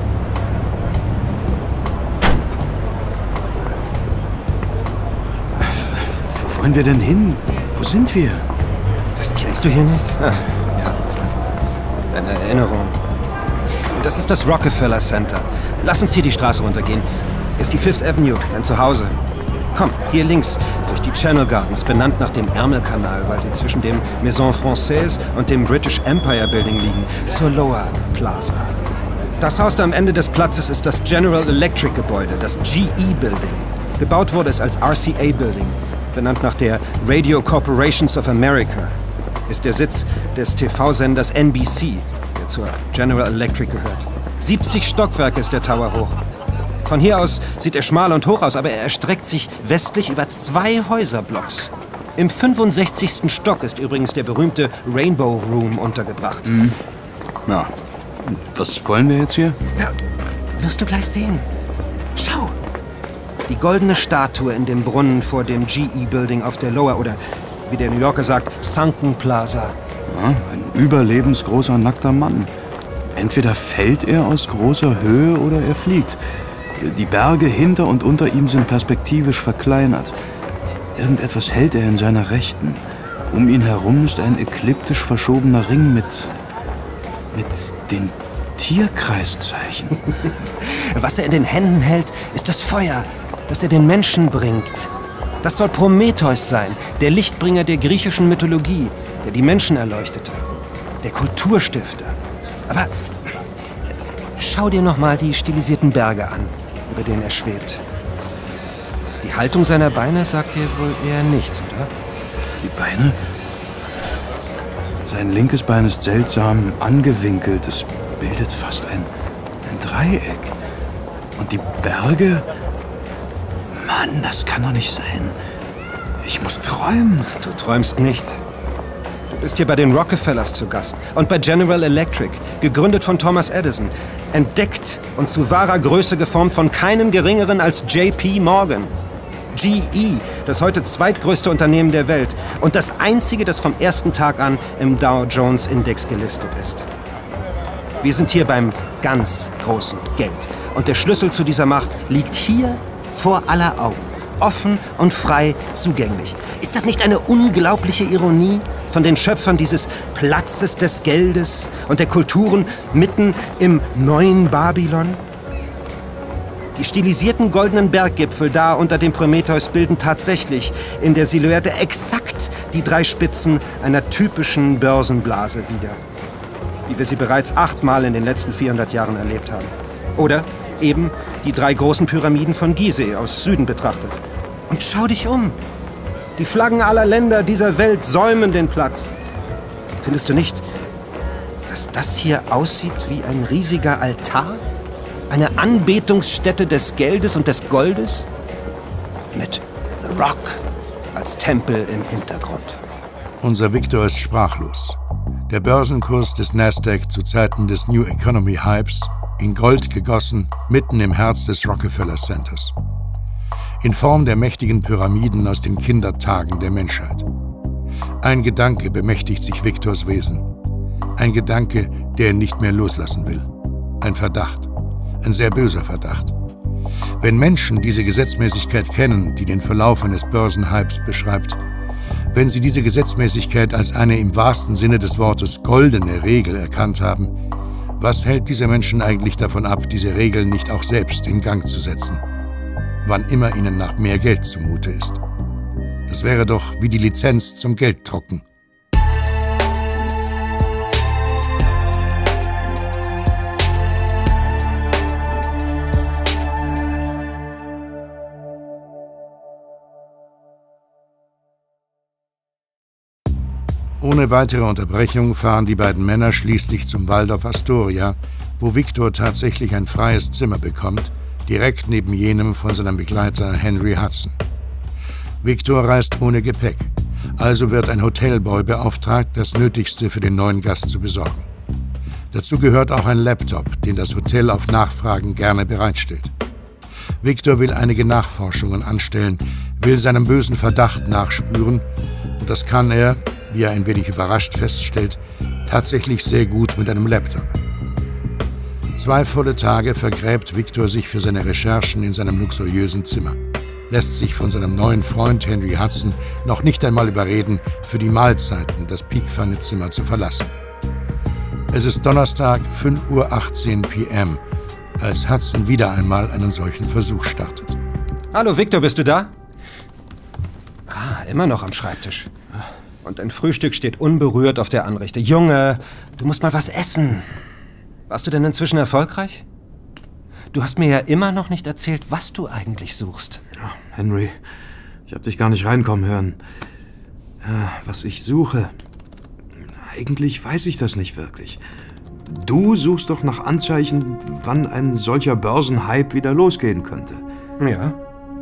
Wo wollen wir denn hin? Wo sind wir? Das kennst du hier nicht? Ah, ja, deine Erinnerung. Das ist das Rockefeller Center. Lass uns hier die Straße runtergehen. Hier ist die Fifth Avenue, dein Zuhause. Komm, hier links, durch die Channel Gardens, benannt nach dem Ärmelkanal, weil sie zwischen dem Maison Française und dem British Empire Building liegen, zur Lower Plaza. Das Haus da am Ende des Platzes ist das General Electric Gebäude, das G E Building. Gebaut wurde es als R C A Building, benannt nach der Radio Corporations of America. Ist der Sitz des T V-Senders N B C, der zur General Electric gehört. siebzig Stockwerke ist der Tower hoch. Von hier aus sieht er schmal und hoch aus, aber er erstreckt sich westlich über zwei Häuserblocks. Im fünfundsechzigsten Stock ist übrigens der berühmte Rainbow Room untergebracht. Mhm. Ja, und was wollen wir jetzt hier? Ja, wirst du gleich sehen. Schau! Die goldene Statue in dem Brunnen vor dem G E Building auf der Lower, oder wie der New Yorker sagt, Sunken Plaza. Ja, ein überlebensgroßer, nackter Mann. Entweder fällt er aus großer Höhe oder er fliegt. Die Berge hinter und unter ihm sind perspektivisch verkleinert. Irgendetwas hält er in seiner Rechten. Um ihn herum ist ein ekliptisch verschobener Ring mit... mit den Tierkreiszeichen. Was er in den Händen hält, ist das Feuer, das er den Menschen bringt. Das soll Prometheus sein, der Lichtbringer der griechischen Mythologie, der die Menschen erleuchtete. der Kulturstifter. Aber schau dir noch mal die stilisierten Berge an, über denen er schwebt. Die Haltung seiner Beine sagt dir wohl eher nichts, oder? Die Beine? Sein linkes Bein ist seltsam angewinkelt. Es bildet fast ein, ein Dreieck. Und die Berge? Mann, das kann doch nicht sein. Ich muss träumen. Du träumst nicht. Du bist hier bei den Rockefellers zu Gast und bei General Electric, gegründet von Thomas Edison, entdeckt und zu wahrer Größe geformt von keinem Geringeren als J P Morgan. G E, das heute zweitgrößte Unternehmen der Welt und das einzige, das vom ersten Tag an im Dow Jones Index gelistet ist. Wir sind hier beim ganz großen Geld. Und der Schlüssel zu dieser Macht liegt hier vor aller Augen. Offen und frei zugänglich. Ist das nicht eine unglaubliche Ironie von den Schöpfern dieses Platzes des Geldes und der Kulturen mitten im neuen Babylon? Die stilisierten goldenen Berggipfel da unter dem Prometheus bilden tatsächlich in der Silhouette exakt die drei Spitzen einer typischen Börsenblase wider, wie wir sie bereits achtmal in den letzten vierhundert Jahren erlebt haben. Oder eben die drei großen Pyramiden von Gizeh aus Süden betrachtet. Und schau dich um. Die Flaggen aller Länder dieser Welt säumen den Platz. Findest du nicht, dass das hier aussieht wie ein riesiger Altar? Eine Anbetungsstätte des Geldes und des Goldes? Mit The Rock als Tempel im Hintergrund. Unser Victor ist sprachlos. Der Börsenkurs des Nasdaq zu Zeiten des New Economy Hypes in Gold gegossen, mitten im Herz des Rockefeller Centers. In Form der mächtigen Pyramiden aus den Kindertagen der Menschheit. Ein Gedanke bemächtigt sich Victors Wesen. Ein Gedanke, der er nicht mehr loslassen will. Ein Verdacht. Ein sehr böser Verdacht. Wenn Menschen diese Gesetzmäßigkeit kennen, die den Verlauf eines Börsenhypes beschreibt, wenn sie diese Gesetzmäßigkeit als eine im wahrsten Sinne des Wortes goldene Regel erkannt haben, was hält diese Menschen eigentlich davon ab, diese Regeln nicht auch selbst in Gang zu setzen, wann immer ihnen nach mehr Geld zumute ist? Das wäre doch wie die Lizenz zum Gelddrucken. Ohne weitere Unterbrechung fahren die beiden Männer schließlich zum Waldorf Astoria, wo Victor tatsächlich ein freies Zimmer bekommt, direkt neben jenem von seinem Begleiter Henry Hudson. Victor reist ohne Gepäck, also wird ein Hotelboy beauftragt, das Nötigste für den neuen Gast zu besorgen. Dazu gehört auch ein Laptop, den das Hotel auf Nachfragen gerne bereitstellt. Victor will einige Nachforschungen anstellen, will seinem bösen Verdacht nachspüren, und das kann er, wie er ein wenig überrascht feststellt, tatsächlich sehr gut mit einem Laptop. Zwei volle Tage vergräbt Victor sich für seine Recherchen in seinem luxuriösen Zimmer, lässt sich von seinem neuen Freund Henry Hudson noch nicht einmal überreden, für die Mahlzeiten das Piekpfannezimmer zu verlassen. Es ist Donnerstag, fünf Uhr achtzehn P M, als Hudson wieder einmal einen solchen Versuch startet. Hallo Victor, bist du da? Ah, immer noch am Schreibtisch. Und dein Frühstück steht unberührt auf der Anrichte. Junge, du musst mal was essen. Warst du denn inzwischen erfolgreich? Du hast mir ja immer noch nicht erzählt, was du eigentlich suchst. Ja, Henry, ich hab dich gar nicht reinkommen hören. Ja, was ich suche? Eigentlich weiß ich das nicht wirklich. Du suchst doch nach Anzeichen, wann ein solcher Börsenhype wieder losgehen könnte. Ja.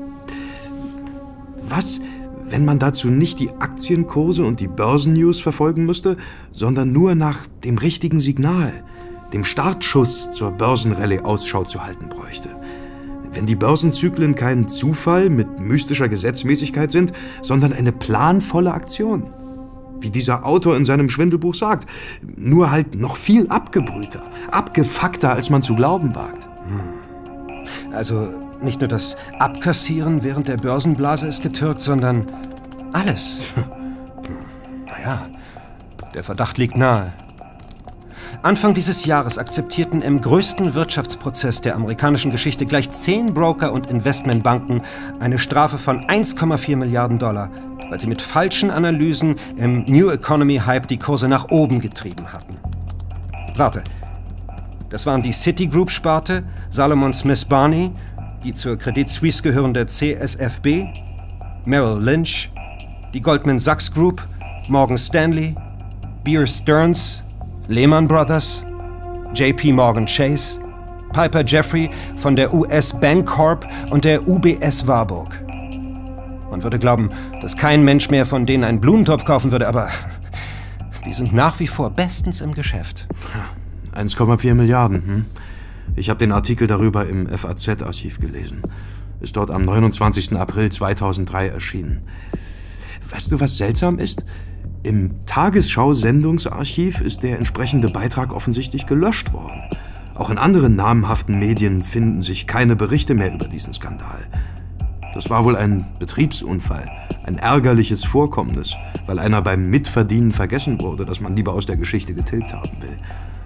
Was, wenn man dazu nicht die Aktienkurse und die Börsennews verfolgen müsste, sondern nur nach dem richtigen Signal, dem Startschuss zur Börsenrallye Ausschau zu halten bräuchte? Wenn die Börsenzyklen kein Zufall mit mystischer Gesetzmäßigkeit sind, sondern eine planvolle Aktion. Wie dieser Autor in seinem Schwindelbuch sagt, nur halt noch viel abgebrühter, abgefuckter, als man zu glauben wagt. Also nicht nur das Abkassieren während der Börsenblase ist getürkt, sondern alles. Naja, der Verdacht liegt nahe. Anfang dieses Jahres akzeptierten im größten Wirtschaftsprozess der amerikanischen Geschichte gleich zehn Broker und Investmentbanken eine Strafe von eins Komma vier Milliarden Dollar weil sie mit falschen Analysen im New Economy Hype die Kurse nach oben getrieben hatten. Warte, das waren die Citigroup-Sparte, Salomon Smith Barney, die zur Credit Suisse gehörende C S F B, Merrill Lynch, die Goldman Sachs Group, Morgan Stanley, Bear Stearns, Lehman Brothers, J P Morgan Chase, Piper Jaffray von der U S Bancorp und der U B S Warburg. Man würde glauben, dass kein Mensch mehr von denen einen Blumentopf kaufen würde, aber die sind nach wie vor bestens im Geschäft. eins Komma vier Milliarden. Hm? Ich habe den Artikel darüber im F A Z-Archiv gelesen. Ist dort am neunundzwanzigsten April zweitausenddrei erschienen. Weißt du, was seltsam ist? Im Tagesschau-Sendungsarchiv ist der entsprechende Beitrag offensichtlich gelöscht worden. Auch in anderen namhaften Medien finden sich keine Berichte mehr über diesen Skandal. Das war wohl ein Betriebsunfall, ein ärgerliches Vorkommnis, weil einer beim Mitverdienen vergessen wurde, das man lieber aus der Geschichte getilgt haben will.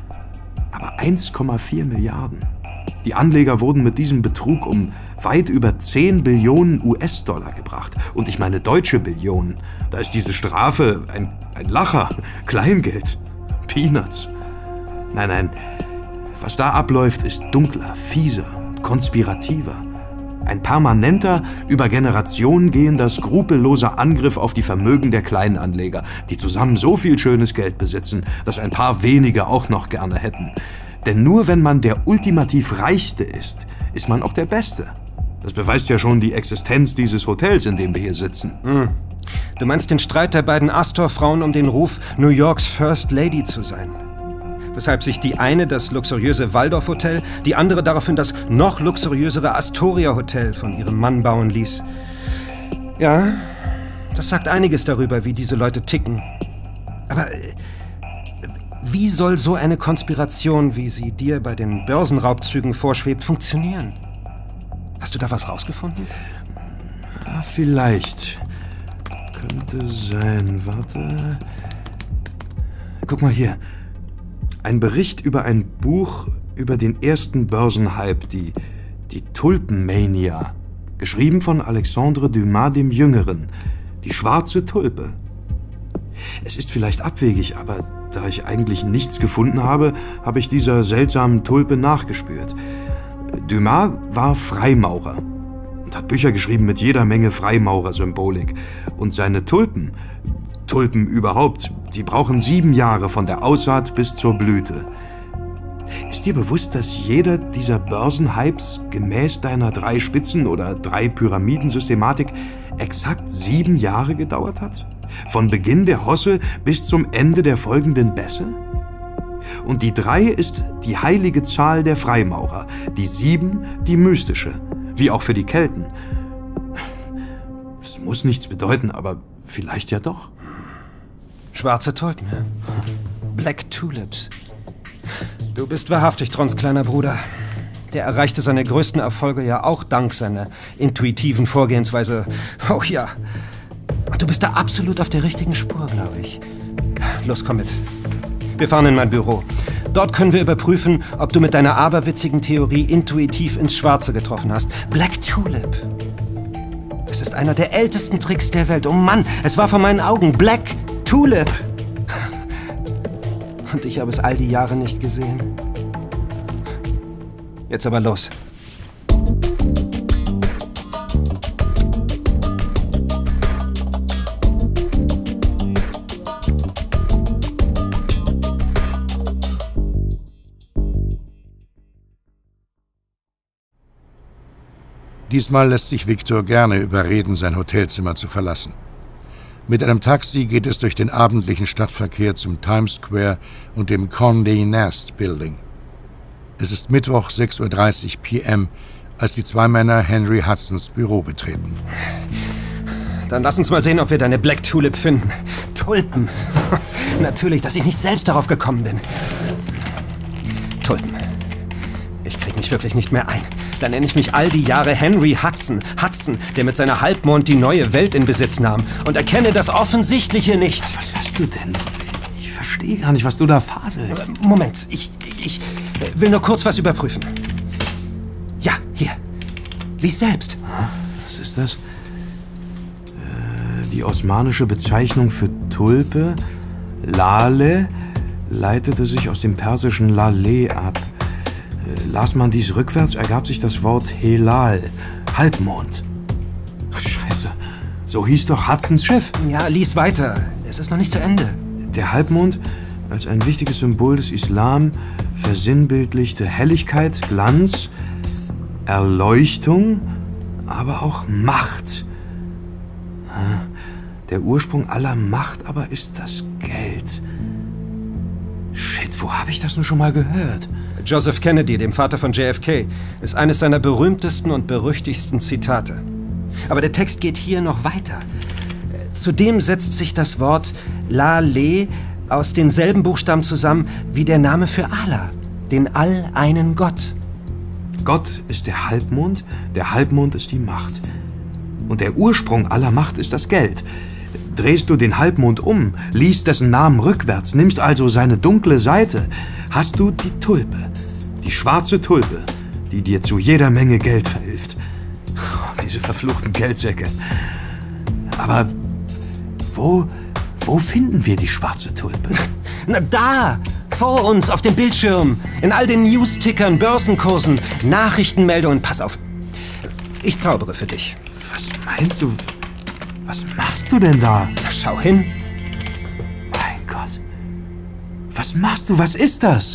Aber eins Komma vier Milliarden. Die Anleger wurden mit diesem Betrug um weit über zehn Billionen U S-Dollar gebracht. Und ich meine deutsche Billionen. Da ist diese Strafe ein, ein Lacher, Kleingeld, Peanuts. Nein, nein, was da abläuft, ist dunkler, fieser und konspirativer. Ein permanenter, über Generationen gehender, skrupelloser Angriff auf die Vermögen der Kleinanleger, die zusammen so viel schönes Geld besitzen, dass ein paar wenige auch noch gerne hätten. Denn nur wenn man der ultimativ Reichste ist, ist man auch der Beste. Das beweist ja schon die Existenz dieses Hotels, in dem wir hier sitzen. Hm. Du meinst den Streit der beiden Astor-Frauen um den Ruf, New Yorks First Lady zu sein? Weshalb sich die eine das luxuriöse Waldorf-Hotel, die andere daraufhin das noch luxuriösere Astoria-Hotel von ihrem Mann bauen ließ. Ja, das sagt einiges darüber, wie diese Leute ticken. Aber äh, wie soll so eine Konspiration, wie sie dir bei den Börsenraubzügen vorschwebt, funktionieren? Hast du da was rausgefunden? Ja, vielleicht. Könnte sein. Warte. Guck mal hier. Ein Bericht über ein Buch über den ersten Börsenhype, die, die Tulpenmania. Geschrieben von Alexandre Dumas dem Jüngeren. Die schwarze Tulpe. Es ist vielleicht abwegig, aber da ich eigentlich nichts gefunden habe, habe ich dieser seltsamen Tulpe nachgespürt. Dumas war Freimaurer und hat Bücher geschrieben mit jeder Menge Freimaurer-Symbolik. Und seine Tulpen, Tulpen überhaupt, die brauchen sieben Jahre von der Aussaat bis zur Blüte. Ist dir bewusst, dass jeder dieser Börsenhypes gemäß deiner drei Spitzen- oder drei Pyramiden-Systematik exakt sieben Jahre gedauert hat? Von Beginn der Hosse bis zum Ende der folgenden Bässe? Und die drei ist die heilige Zahl der Freimaurer, die sieben die mystische, wie auch für die Kelten. Es muss nichts bedeuten, aber vielleicht ja doch. Schwarze Tulpen, ja. Black Tulips. Du bist wahrhaftig Trons kleiner Bruder. Der erreichte seine größten Erfolge ja auch dank seiner intuitiven Vorgehensweise. Oh ja. Und du bist da absolut auf der richtigen Spur, glaube ich. Los, komm mit. Wir fahren in mein Büro. Dort können wir überprüfen, ob du mit deiner aberwitzigen Theorie intuitiv ins Schwarze getroffen hast. Black Tulip. Es ist einer der ältesten Tricks der Welt. Oh Mann, es war vor meinen Augen. Black Tulip. Und ich habe es all die Jahre nicht gesehen. Jetzt aber los. Diesmal lässt sich Victor gerne überreden, sein Hotelzimmer zu verlassen. Mit einem Taxi geht es durch den abendlichen Stadtverkehr zum Times Square und dem Condé Nast Building. Es ist Mittwoch, sechs Uhr dreißig P M, als die zwei Männer Henry Hudsons Büro betreten. Dann lass uns mal sehen, ob wir deine Black Tulip finden. Tulpen. Natürlich, dass ich nicht selbst darauf gekommen bin. Tulpen. Ich krieg mich wirklich nicht mehr ein. Dann nenne ich mich all die Jahre Henry Hudson. Hudson, der mit seiner Halbmond die neue Welt in Besitz nahm. Und erkenne das Offensichtliche nicht. Was hast du denn? Ich verstehe gar nicht, was du da faselst. Moment, ich, ich will nur kurz was überprüfen. Ja, hier. Lies selbst. Was ist das? Äh, Die osmanische Bezeichnung für Tulpe, Lale, leitete sich aus dem persischen Laleh ab. Las man dies rückwärts, ergab sich das Wort Helal, Halbmond. Ach, Scheiße, so hieß doch Hudsons Schiff. Ja, lies weiter. Es ist noch nicht zu Ende. Der Halbmond, als ein wichtiges Symbol des Islam, versinnbildlichte Helligkeit, Glanz, Erleuchtung, aber auch Macht. Der Ursprung aller Macht aber ist das Geld. Shit, wo habe ich das nun schon mal gehört? Joseph Kennedy, dem Vater von J F K, ist eines seiner berühmtesten und berüchtigsten Zitate. Aber der Text geht hier noch weiter. Zudem setzt sich das Wort Laleh aus denselben Buchstaben zusammen wie der Name für Allah, den all-einen Gott. Gott ist der Halbmond, der Halbmond ist die Macht. Und der Ursprung aller Macht ist das Geld. Drehst du den Halbmond um, liest dessen Namen rückwärts, nimmst also seine dunkle Seite, hast du die Tulpe, die schwarze Tulpe, die dir zu jeder Menge Geld verhilft. Diese verfluchten Geldsäcke. Aber wo, wo finden wir die schwarze Tulpe? Na da, vor uns, auf dem Bildschirm, in all den News-Tickern, Börsenkursen, Nachrichtenmeldungen. Pass auf, ich zaubere für dich. Was meinst du? Was machst du denn da? Schau hin. Mein Gott. Was machst du? Was ist das?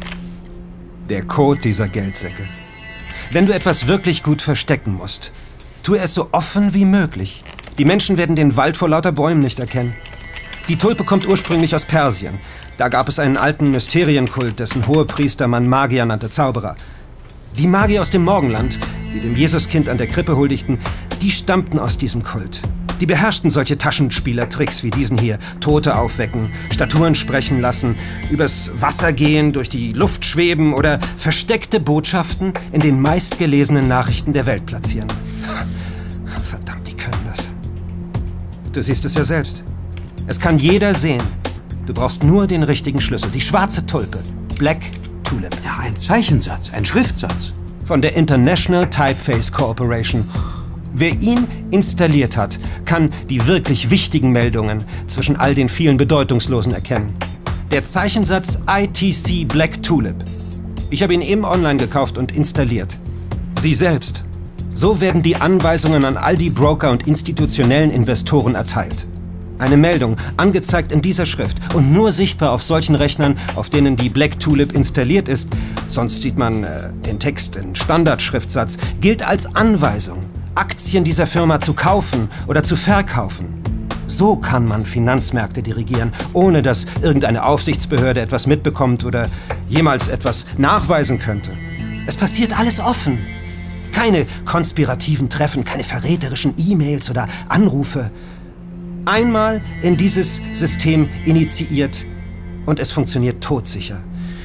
Der Code dieser Geldsäcke. Wenn du etwas wirklich gut verstecken musst, tue es so offen wie möglich. Die Menschen werden den Wald vor lauter Bäumen nicht erkennen. Die Tulpe kommt ursprünglich aus Persien. Da gab es einen alten Mysterienkult, dessen Hohepriester man Magier nannte, Zauberer. Die Magier aus dem Morgenland, die dem Jesuskind an der Krippe huldigten, die stammten aus diesem Kult. Die beherrschten solche Taschenspielertricks wie diesen hier. Tote aufwecken, Statuen sprechen lassen, übers Wasser gehen, durch die Luft schweben oder versteckte Botschaften in den meistgelesenen Nachrichten der Welt platzieren. Verdammt, die können das. Du siehst es ja selbst. Es kann jeder sehen. Du brauchst nur den richtigen Schlüssel. Die schwarze Tulpe. Black Tulip. Ja, ein Zeichensatz, ein Schriftsatz. Von der International Typeface Corporation. Wer ihn installiert hat, kann die wirklich wichtigen Meldungen zwischen all den vielen bedeutungslosen erkennen. Der Zeichensatz I T C Black Tulip. Ich habe ihn eben online gekauft und installiert. Sie selbst. So werden die Anweisungen an all die Broker und institutionellen Investoren erteilt. Eine Meldung, angezeigt in dieser Schrift und nur sichtbar auf solchen Rechnern, auf denen die Black Tulip installiert ist, sonst sieht man äh, den Text in Standardschriftsatz, gilt als Anweisung, Aktien dieser Firma zu kaufen oder zu verkaufen. So kann man Finanzmärkte dirigieren, ohne dass irgendeine Aufsichtsbehörde etwas mitbekommt oder jemals etwas nachweisen könnte. Es passiert alles offen. Keine konspirativen Treffen, keine verräterischen E-Mails oder Anrufe. Einmal in dieses System initiiert und es funktioniert todsicher.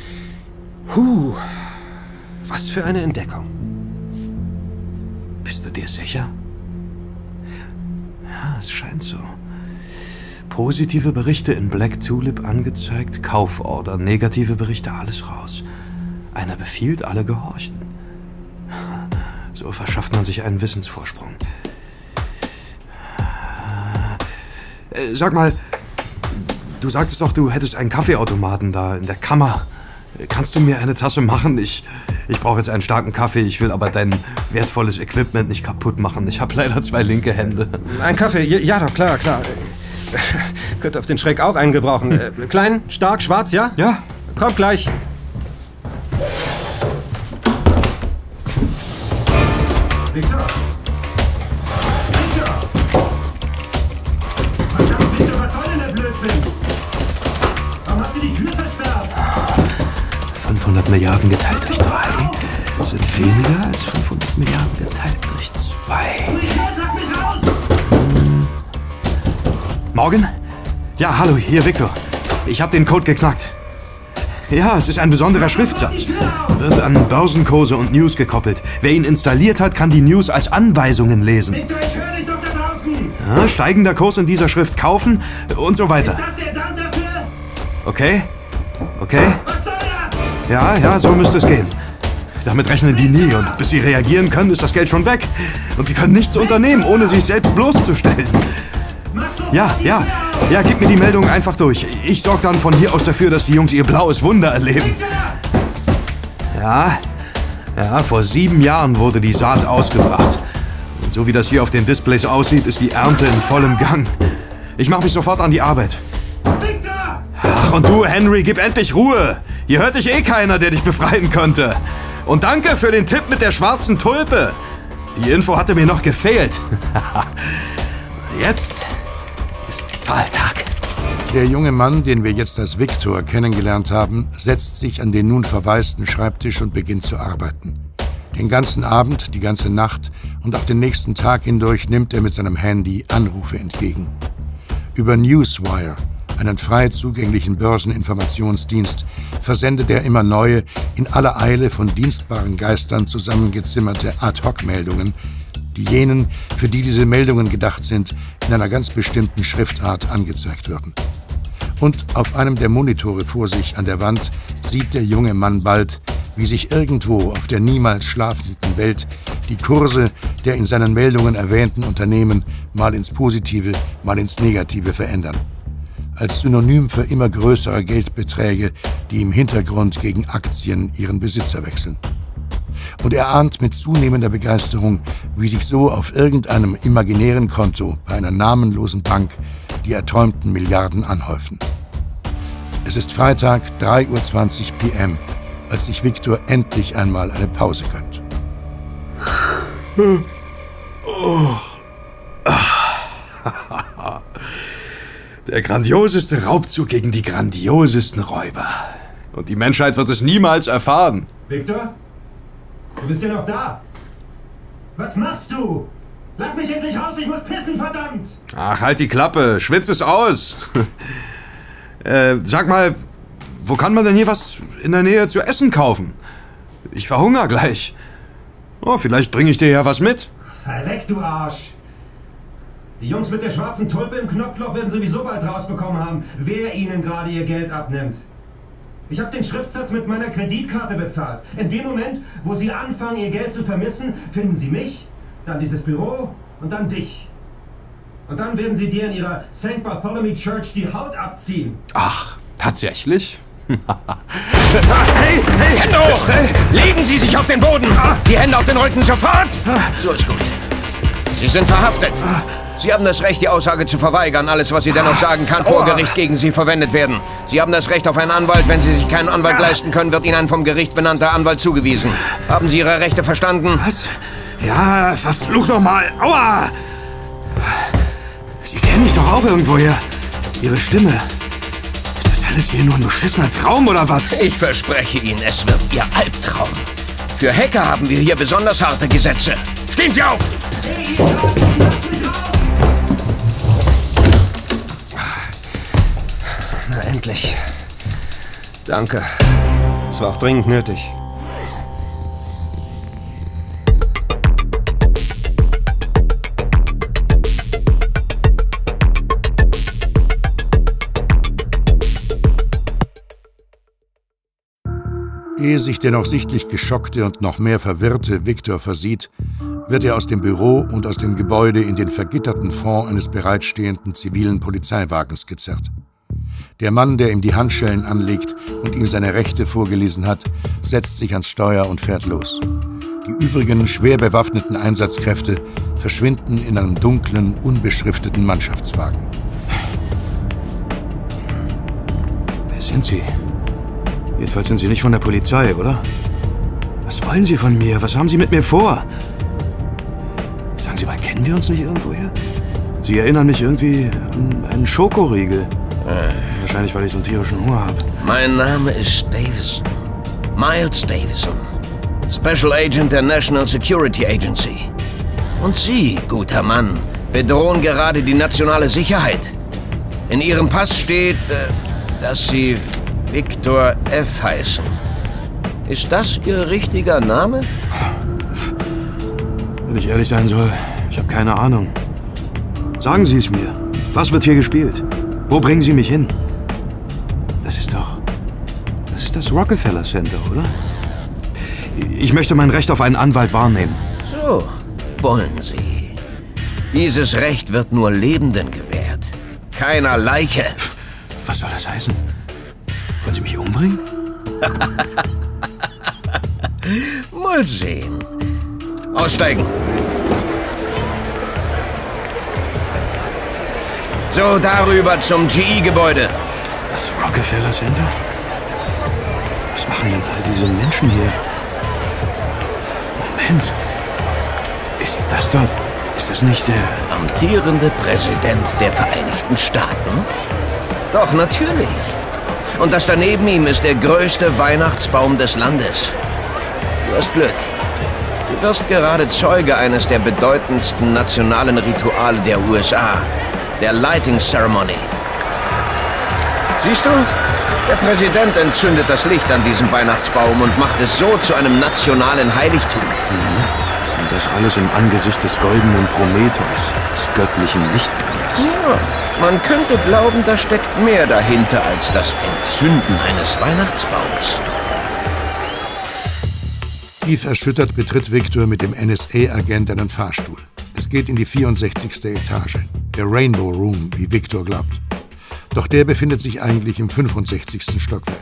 Huh, was für eine Entdeckung. Bist du dir sicher? Ja, es scheint so. Positive Berichte in Black Tulip angezeigt, Kauforder, negative Berichte, alles raus. Einer befiehlt, alle gehorchen. So verschafft man sich einen Wissensvorsprung. Äh, sag mal, du sagtest doch, du hättest einen Kaffeeautomaten da in der Kammer. Kannst du mir eine Tasse machen? Ich, ich brauche jetzt einen starken Kaffee, ich will aber dein wertvolles Equipment nicht kaputt machen. Ich habe leider zwei linke Hände. Ein Kaffee? Ja, doch, klar, klar. Könnte auf den Schreck auch einen gebrauchen. Äh, klein, stark, schwarz, ja? Ja. Kommt gleich. Victor! Victor! Verdammt, Victor, was soll denn der Blödsinn? Warum hast du die Tür versperrt? fünfhundert Milliarden geteilt durch drei sind weniger als fünfhundert Milliarden geteilt durch zwei. Hm. Morgen? Ja, hallo, hier Victor. Ich habe den Code geknackt. Ja, es ist ein besonderer Schriftsatz. Wird an Börsenkurse und News gekoppelt. Wer ihn installiert hat, kann die News als Anweisungen lesen. Victor, ich höre dich doch da draußen! Ja, steigender Kurs in dieser Schrift kaufen und so weiter. Ist das der Dank dafür? Okay? Okay? Was soll das? Ja, ja, so müsste es gehen. Damit rechnen die nie und bis sie reagieren können, ist das Geld schon weg. Und sie können nichts unternehmen, ohne sich selbst bloßzustellen. Mach Ja, ja. Ja, gib mir die Meldung einfach durch. Ich sorge dann von hier aus dafür, dass die Jungs ihr blaues Wunder erleben. Ja, ja, vor sieben Jahren wurde die Saat ausgebracht. Und so wie das hier auf den Displays aussieht, ist die Ernte in vollem Gang. Ich mache mich sofort an die Arbeit. Ach, und du, Henry, gib endlich Ruhe. Hier hört dich eh keiner, der dich befreien könnte. Und danke für den Tipp mit der schwarzen Tulpe. Die Info hatte mir noch gefehlt. Jetzt ist Zahltag. Der junge Mann, den wir jetzt als Victor kennengelernt haben, setzt sich an den nun verwaisten Schreibtisch und beginnt zu arbeiten. Den ganzen Abend, die ganze Nacht und auch den nächsten Tag hindurch nimmt er mit seinem Handy Anrufe entgegen. Über Newswire, einen frei zugänglichen Börseninformationsdienst, versendet er immer neue, in aller Eile von dienstbaren Geistern zusammengezimmerte Ad-Hoc-Meldungen, die jenen, für die diese Meldungen gedacht sind, in einer ganz bestimmten Schriftart angezeigt werden. Und auf einem der Monitore vor sich an der Wand sieht der junge Mann bald, wie sich irgendwo auf der niemals schlafenden Welt die Kurse der in seinen Meldungen erwähnten Unternehmen mal ins Positive, mal ins Negative verändern. Als Synonym für immer größere Geldbeträge, die im Hintergrund gegen Aktien ihren Besitzer wechseln. Und er ahnt mit zunehmender Begeisterung, wie sich so auf irgendeinem imaginären Konto bei einer namenlosen Bank die erträumten Milliarden anhäufen. Es ist Freitag, drei Uhr zwanzig P M, als sich Victor endlich einmal eine Pause gönnt. Oh. Der grandioseste Raubzug gegen die grandiosesten Räuber. Und die Menschheit wird es niemals erfahren. Victor? Du bist ja noch da. Was machst du? Lass mich endlich raus, ich muss pissen, verdammt! Ach, halt die Klappe, schwitz es aus. äh, sag mal, wo kann man denn hier was in der Nähe zu essen kaufen? Ich verhungere gleich. Oh, vielleicht bringe ich dir ja was mit. Verreck, du Arsch! Die Jungs mit der schwarzen Tulpe im Knopfloch werden sowieso bald rausbekommen haben, wer ihnen gerade ihr Geld abnimmt. Ich habe den Schriftsatz mit meiner Kreditkarte bezahlt. In dem Moment, wo sie anfangen, ihr Geld zu vermissen, finden sie mich, dann dieses Büro und dann dich. Und dann werden sie dir in ihrer Sankt Bartholomew Church die Haut abziehen. Ach, tatsächlich? Hey, hey, Hände hoch! Legen Sie sich auf den Boden! Die Hände auf den Rücken, sofort! So ist gut. Sie sind verhaftet. Sie haben das Recht, die Aussage zu verweigern. Alles, was Sie dennoch sagen, kann vor Gericht gegen Sie verwendet werden. Sie haben das Recht auf einen Anwalt. Wenn Sie sich keinen Anwalt leisten können, wird Ihnen ein vom Gericht benannter Anwalt zugewiesen. Haben Sie Ihre Rechte verstanden? Was? Ja, verflucht doch mal. Aua! Sie kennen mich doch auch irgendwoher. Ihre Stimme. Ist das alles hier nur ein beschissener Traum oder was? Ich verspreche Ihnen, es wird Ihr Albtraum. Für Hacker haben wir hier besonders harte Gesetze. Stehen Sie auf! Na, endlich. Danke. Es war auch dringend nötig. Ehe sich der noch sichtlich geschockte und noch mehr verwirrte Victor versieht, wird er aus dem Büro und aus dem Gebäude in den vergitterten Fond eines bereitstehenden zivilen Polizeiwagens gezerrt. Der Mann, der ihm die Handschellen anlegt und ihm seine Rechte vorgelesen hat, setzt sich ans Steuer und fährt los. Die übrigen schwer bewaffneten Einsatzkräfte verschwinden in einem dunklen, unbeschrifteten Mannschaftswagen. Wer sind Sie? Jedenfalls sind Sie nicht von der Polizei, oder? Was wollen Sie von mir? Was haben Sie mit mir vor? Sagen Sie mal, kennen wir uns nicht irgendwoher? Sie erinnern mich irgendwie an einen Schokoriegel. Äh. Wahrscheinlich, weil ich so einen tierischen Hunger habe. Mein Name ist Davison. Miles Davison. Special Agent der National Security Agency. Und Sie, guter Mann, bedrohen gerade die nationale Sicherheit. In Ihrem Pass steht, äh, dass Sie Victor F. heißen. Ist das Ihr richtiger Name? Wenn ich ehrlich sein soll, ich habe keine Ahnung. Sagen Sie es mir. Was wird hier gespielt? Wo bringen Sie mich hin? Das ist doch... Das ist das Rockefeller Center, oder? Ich möchte mein Recht auf einen Anwalt wahrnehmen. So, wollen Sie. Dieses Recht wird nur Lebenden gewährt. keiner Leiche. Was soll das heißen? Wollen Sie mich umbringen? Mal sehen. Aussteigen. So, darüber zum G E-Gebäude. Das Rockefeller Center? Was machen denn all diese Menschen hier? Moment. Ist das dort... Ist das nicht der... amtierende Präsident der Vereinigten Staaten? Doch, natürlich. Und das daneben ihm ist der größte Weihnachtsbaum des Landes. Du hast Glück. Du wirst gerade Zeuge eines der bedeutendsten nationalen Rituale der U S A. Der Lighting Ceremony. Siehst du? Der Präsident entzündet das Licht an diesem Weihnachtsbaum und macht es so zu einem nationalen Heiligtum. Mhm. Und das alles im Angesicht des goldenen Prometheus, des göttlichen Lichtbringers. Ja, man könnte glauben, da steckt mehr dahinter als das Entzünden eines Weihnachtsbaums. Tief erschüttert betritt Victor mit dem N S A-Agent einen Fahrstuhl. Es geht in die vierundsechzigste Etage, der Rainbow Room, wie Victor glaubt. Doch der befindet sich eigentlich im fünfundsechzigsten Stockwerk.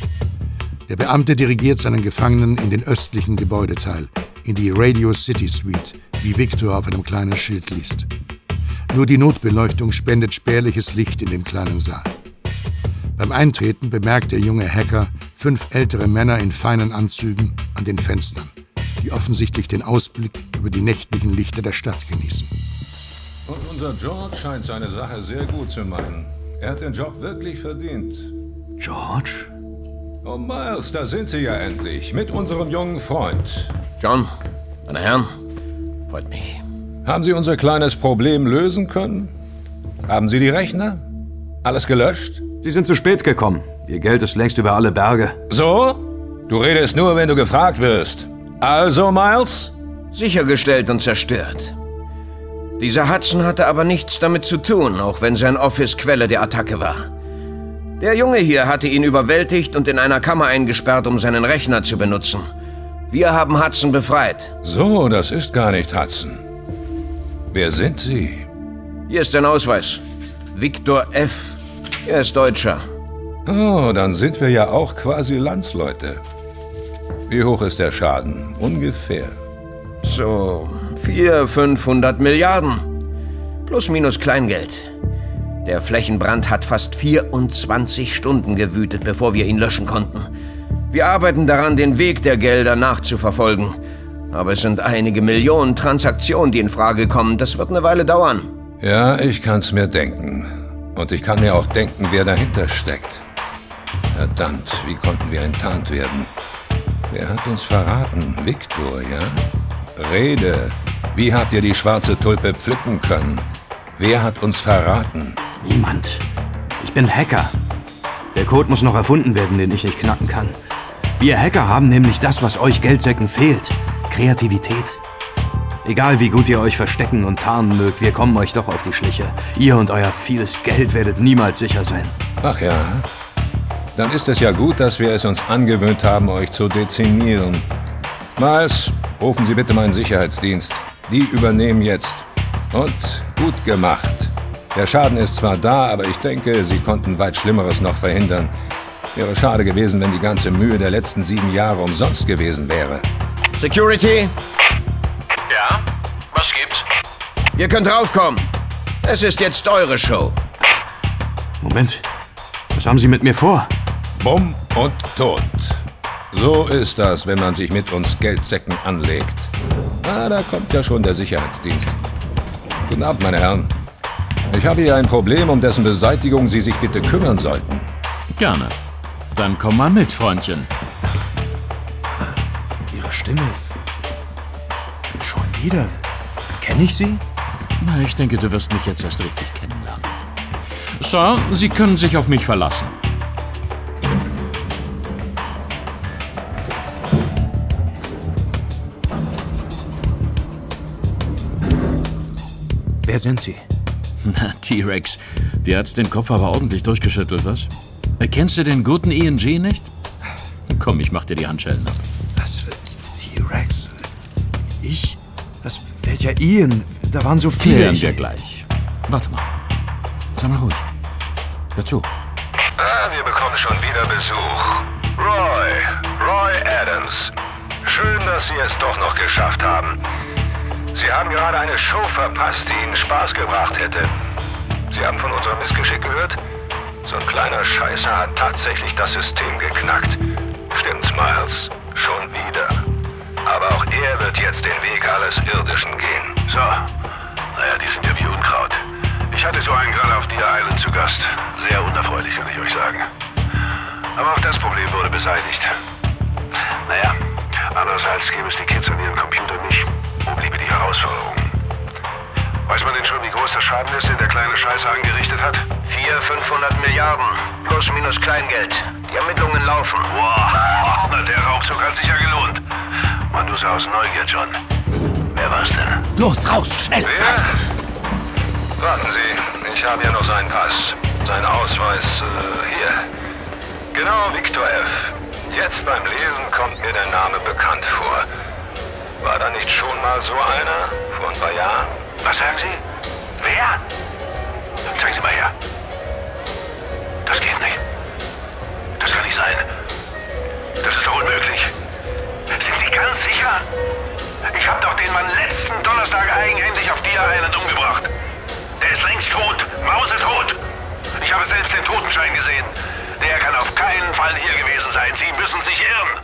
Der Beamte dirigiert seinen Gefangenen in den östlichen Gebäudeteil, in die Radio City Suite, wie Victor auf einem kleinen Schild liest. Nur die Notbeleuchtung spendet spärliches Licht in dem kleinen Saal. Beim Eintreten bemerkt der junge Hacker fünf ältere Männer in feinen Anzügen an den Fenstern, die offensichtlich den Ausblick über die nächtlichen Lichter der Stadt genießen. Und unser George scheint seine Sache sehr gut zu machen. Er hat den Job wirklich verdient. George? Oh, Miles, da sind Sie ja endlich, mit unserem jungen Freund. John, meine Herren, freut mich. Haben Sie unser kleines Problem lösen können? Haben Sie die Rechner? Alles gelöscht? Sie sind zu spät gekommen. Ihr Geld ist längst über alle Berge. So? Du redest nur, wenn du gefragt wirst. Also, Miles? Sichergestellt und zerstört. Dieser Hudson hatte aber nichts damit zu tun, auch wenn sein Office Quelle der Attacke war. Der Junge hier hatte ihn überwältigt und in einer Kammer eingesperrt, um seinen Rechner zu benutzen. Wir haben Hudson befreit. So, das ist gar nicht Hudson. Wer sind Sie? Hier ist dein Ausweis. Victor F. Er ist Deutscher. Oh, dann sind wir ja auch quasi Landsleute. Wie hoch ist der Schaden? Ungefähr. So, vierhundert, fünfhundert Milliarden. Plus minus Kleingeld. Der Flächenbrand hat fast vierundzwanzig Stunden gewütet, bevor wir ihn löschen konnten. Wir arbeiten daran, den Weg der Gelder nachzuverfolgen. Aber es sind einige Millionen Transaktionen, die in Frage kommen. Das wird eine Weile dauern. Ja, ich kann's mir denken. Und ich kann mir auch denken, wer dahinter steckt. Verdammt, wie konnten wir enttarnt werden? Wer hat uns verraten? Victor, ja? Rede. Wie habt ihr die schwarze Tulpe pflücken können? Wer hat uns verraten? Niemand. Ich bin Hacker. Der Code muss noch erfunden werden, den ich nicht knacken kann. Wir Hacker haben nämlich das, was euch Geldsäcken fehlt. Kreativität. Egal wie gut ihr euch verstecken und tarnen mögt, wir kommen euch doch auf die Schliche. Ihr und euer vieles Geld werdet niemals sicher sein. Ach ja? Dann ist es ja gut, dass wir es uns angewöhnt haben, euch zu dezimieren. Miles, rufen Sie bitte meinen Sicherheitsdienst. Die übernehmen jetzt. Und gut gemacht. Der Schaden ist zwar da, aber ich denke, Sie konnten weit Schlimmeres noch verhindern. Wäre schade gewesen, wenn die ganze Mühe der letzten sieben Jahre umsonst gewesen wäre. Security? Ja? Was gibt's? Ihr könnt raufkommen. Es ist jetzt eure Show. Moment. Was haben Sie mit mir vor? Bumm und tot. So ist das, wenn man sich mit uns Geldsäcken anlegt. Ah, da kommt ja schon der Sicherheitsdienst. Guten Abend, meine Herren. Ich habe hier ein Problem, um dessen Beseitigung Sie sich bitte kümmern sollten. Gerne. Dann komm mal mit, Freundchen. Ihre Stimme. Schon wieder? Kenne ich Sie? Na, ich denke, du wirst mich jetzt erst richtig kennenlernen. Sir, Sie können sich auf mich verlassen. Wer sind Sie? Na, T-Rex, dir hat's den Kopf aber ordentlich durchgeschüttelt, was? Kennst du den guten Ian G nicht? Komm, ich mach dir die Handschellen ab. Was? T-Rex? Ich? Was? Welcher Ian? Da waren so viele. Klären wir gleich. Warte mal. sei mal ruhig. Hör zu. Ah, wir bekommen schon wieder Besuch. Roy, Roy Adams. Schön, dass Sie es doch noch geschafft haben. Sie haben gerade eine Show verpasst, die Ihnen Spaß gebracht hätte. Sie haben von unserem Missgeschick gehört? So ein kleiner Scheißer hat tatsächlich das System geknackt. Stimmt's, Miles? Schon wieder. Aber auch er wird jetzt den Weg alles Irdischen gehen. So. Naja, die sind ja wie Unkraut. Ich hatte so einen gerade auf Deer Island zu Gast. Sehr unerfreulich, kann ich euch sagen. Aber auch das Problem wurde beseitigt. Naja, andererseits gäbe es die Kids an ihren Computern nicht. Wo bliebe die Herausforderung? Weiß man denn schon, wie groß der Schaden ist, den der kleine Scheiße angerichtet hat? Vierhundert, fünfhundert Milliarden. Plus minus Kleingeld. Die Ermittlungen laufen. Wow, na, der Raubzug hat sich ja gelohnt. Mann, du sah aus Neugier, John. Wer war's denn? Los, raus, schnell! Wer? Warten Sie, ich habe ja noch seinen Pass. Seinen Ausweis, äh, hier. Genau, Victor F. Jetzt beim Lesen kommt mir der Name bekannt vor. War da nicht schon mal so einer? Vor ein paar Jahren? Was sagen Sie? Wer? Zeigen Sie mal her. Das geht nicht. Das kann nicht sein. Das ist doch unmöglich. Sind Sie ganz sicher? Ich habe doch den Mann letzten Donnerstag eigenhändig auf Deer Island umgebracht. Der ist längst tot. Mausetot. Ich habe selbst den Totenschein gesehen. Der kann auf keinen Fall hier gewesen sein. Sie müssen sich irren.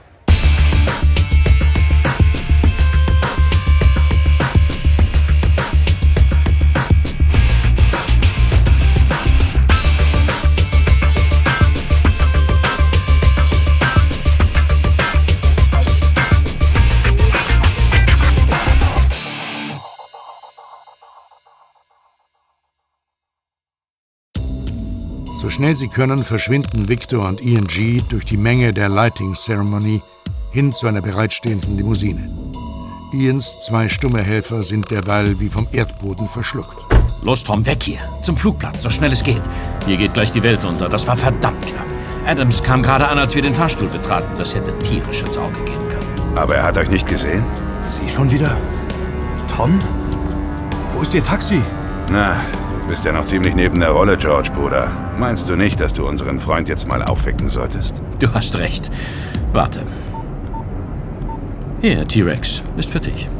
So schnell sie können, verschwinden Victor und Ian G. durch die Menge der Lighting Ceremony hin zu einer bereitstehenden Limousine. Ians zwei stumme Helfer sind derweil wie vom Erdboden verschluckt. Los, Tom, weg hier. Zum Flugplatz, so schnell es geht. Hier geht gleich die Welt unter. Das war verdammt knapp. Adams kam gerade an, als wir den Fahrstuhl betraten. Das hätte tierisch ins Auge gehen können. Aber er hat euch nicht gesehen? Sie schon wieder? Tom? Wo ist Ihr Taxi? Na, du bist ja noch ziemlich neben der Rolle, George, Bruder. Meinst du nicht, dass du unseren Freund jetzt mal aufwecken solltest? Du hast recht. Warte. Hier, T-Rex. Ist für dich.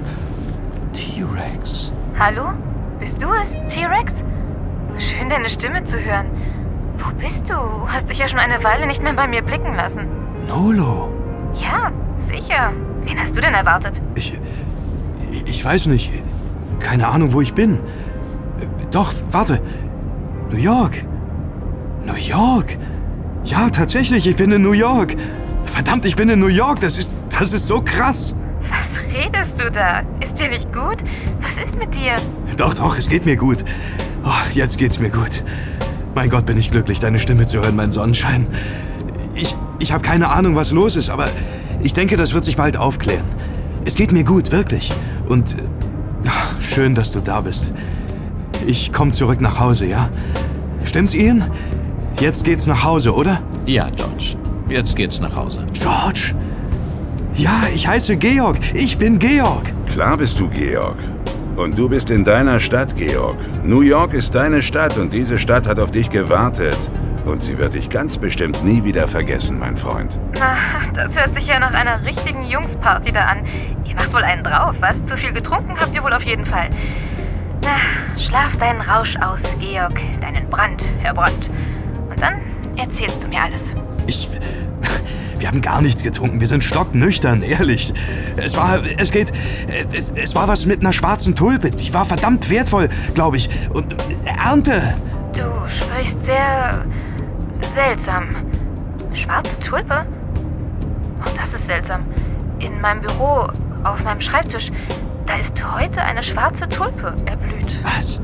T-Rex? Hallo? Bist du es, T-Rex? Schön, deine Stimme zu hören. Wo bist du? Hast dich ja schon eine Weile nicht mehr bei mir blicken lassen. Nolo? Ja, sicher. Wen hast du denn erwartet? Ich... Ich weiß nicht. Keine Ahnung, wo ich bin. Doch, warte. New York. New York? Ja, tatsächlich, ich bin in New York. Verdammt, ich bin in New York. Das ist, das ist so krass. Was redest du da? Ist dir nicht gut? Was ist mit dir? Doch, doch, es geht mir gut. Oh, jetzt geht's mir gut. Mein Gott, bin ich glücklich, deine Stimme zu hören, mein Sonnenschein. Ich, ich habe keine Ahnung, was los ist, aber ich denke, das wird sich bald aufklären. Es geht mir gut, wirklich. Und ach, schön, dass du da bist. Ich komme zurück nach Hause, ja? Stimmt's, Ian? Jetzt geht's nach Hause, oder? Ja, George. Jetzt geht's nach Hause. George? Ja, ich heiße Georg. Ich bin Georg. Klar bist du Georg. Und du bist in deiner Stadt, Georg. New York ist deine Stadt und diese Stadt hat auf dich gewartet. Und sie wird dich ganz bestimmt nie wieder vergessen, mein Freund. Na, das hört sich ja nach einer richtigen Jungsparty da an. Ihr macht wohl einen drauf, was? Zu viel getrunken habt ihr wohl auf jeden Fall. Na, schlaf deinen Rausch aus, Georg. Deinen Brand, Herr Brandt. Und dann erzählst du mir alles. Ich... Wir haben gar nichts getrunken. Wir sind stocknüchtern, ehrlich. Es war... Es geht... Es, es war was mit einer schwarzen Tulpe. Die war verdammt wertvoll, glaube ich. Und... Ernte! Du sprichst sehr... seltsam. Schwarze Tulpe? Oh, das ist seltsam. In meinem Büro, auf meinem Schreibtisch, da ist heute eine schwarze Tulpe erblüht. Was?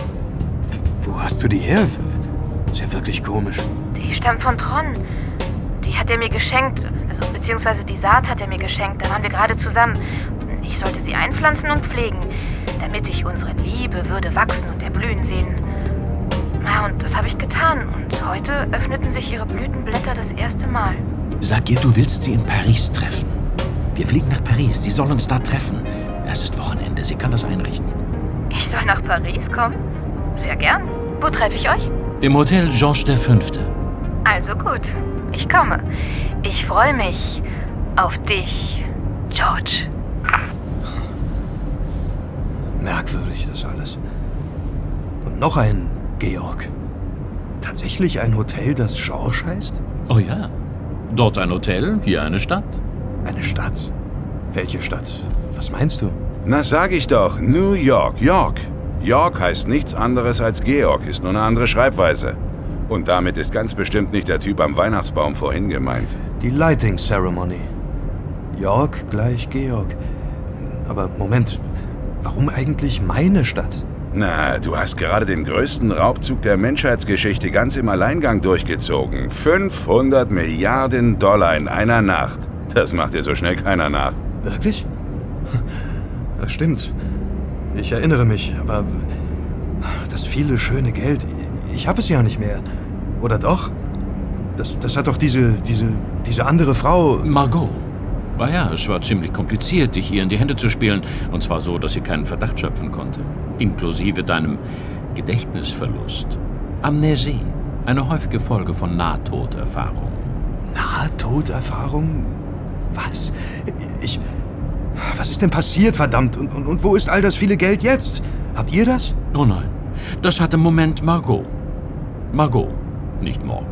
Wo hast du die her? Ist ja wirklich komisch. Die stammt von Tron. Die hat er mir geschenkt, also beziehungsweise die Saat hat er mir geschenkt. Da waren wir gerade zusammen. Ich sollte sie einpflanzen und pflegen, damit ich unsere Liebe würde wachsen und erblühen sehen. Ja, und das habe ich getan. Und heute öffneten sich ihre Blütenblätter das erste Mal. Sag ihr, du willst sie in Paris treffen. Wir fliegen nach Paris. Sie soll uns da treffen. Es ist Wochenende. Sie kann das einrichten. Ich soll nach Paris kommen? Sehr gern. Wo treffe ich euch? Im Hotel George der Fünfte. Also gut, ich komme. Ich freue mich auf dich, George. Merkwürdig, das alles. Und noch ein Georg. Tatsächlich ein Hotel, das George heißt? Oh ja. Dort ein Hotel, hier eine Stadt. Eine Stadt? Welche Stadt? Was meinst du? Na, sag ich doch. New York. York. York heißt nichts anderes als Georg, ist nur eine andere Schreibweise. Und damit ist ganz bestimmt nicht der Typ am Weihnachtsbaum vorhin gemeint. Die Lighting Ceremony. York gleich Georg. Aber Moment, warum eigentlich meine Stadt? Na, du hast gerade den größten Raubzug der Menschheitsgeschichte ganz im Alleingang durchgezogen. fünfhundert Milliarden Dollar in einer Nacht. Das macht dir so schnell keiner nach. Wirklich? Das stimmt. Ich erinnere mich, aber das viele schöne Geld, ich habe es ja nicht mehr. Oder doch? Das, das hat doch diese, diese, diese andere Frau... Margot. Ah ja, es war ziemlich kompliziert, dich ihr in die Hände zu spielen. Und zwar so, dass sie keinen Verdacht schöpfen konnte. Inklusive deinem Gedächtnisverlust. Amnesie. Eine häufige Folge von Nahtoderfahrung. Nahtoderfahrung? Was? Ich... Was ist denn passiert, verdammt? Und, und, und wo ist all das viele Geld jetzt? Habt ihr das? Oh nein. Das hat im Moment Margot. Margot, nicht morgen.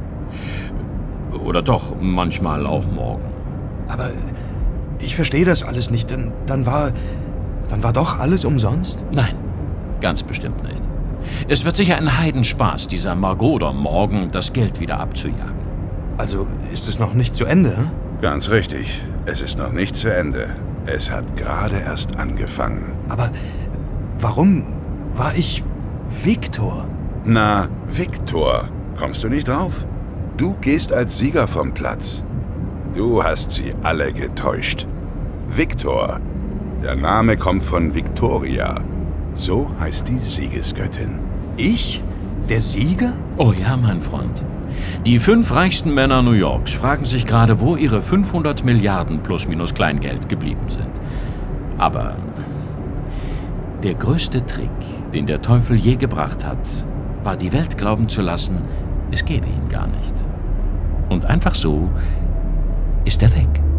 Oder doch, manchmal auch morgen. Aber ich verstehe das alles nicht. Dann, dann war... Dann war doch alles umsonst? Nein, ganz bestimmt nicht. Es wird sicher ein Heidenspaß, dieser Margot oder morgen das Geld wieder abzujagen. Also ist es noch nicht zu Ende? Hm? Ganz richtig. Es ist noch nicht zu Ende. Es hat gerade erst angefangen. Aber warum war ich Viktor? Na, Viktor. Kommst du nicht drauf? Du gehst als Sieger vom Platz. Du hast sie alle getäuscht. Viktor. Der Name kommt von Victoria. So heißt die Siegesgöttin. Ich? Der Sieger? Oh ja, mein Freund. Die fünf reichsten Männer New Yorks fragen sich gerade, wo ihre fünfhundert Milliarden plus minus Kleingeld geblieben sind. Aber der größte Trick, den der Teufel je gebracht hat, war die Welt glauben zu lassen, es gäbe ihn gar nicht. Und einfach so ist er weg.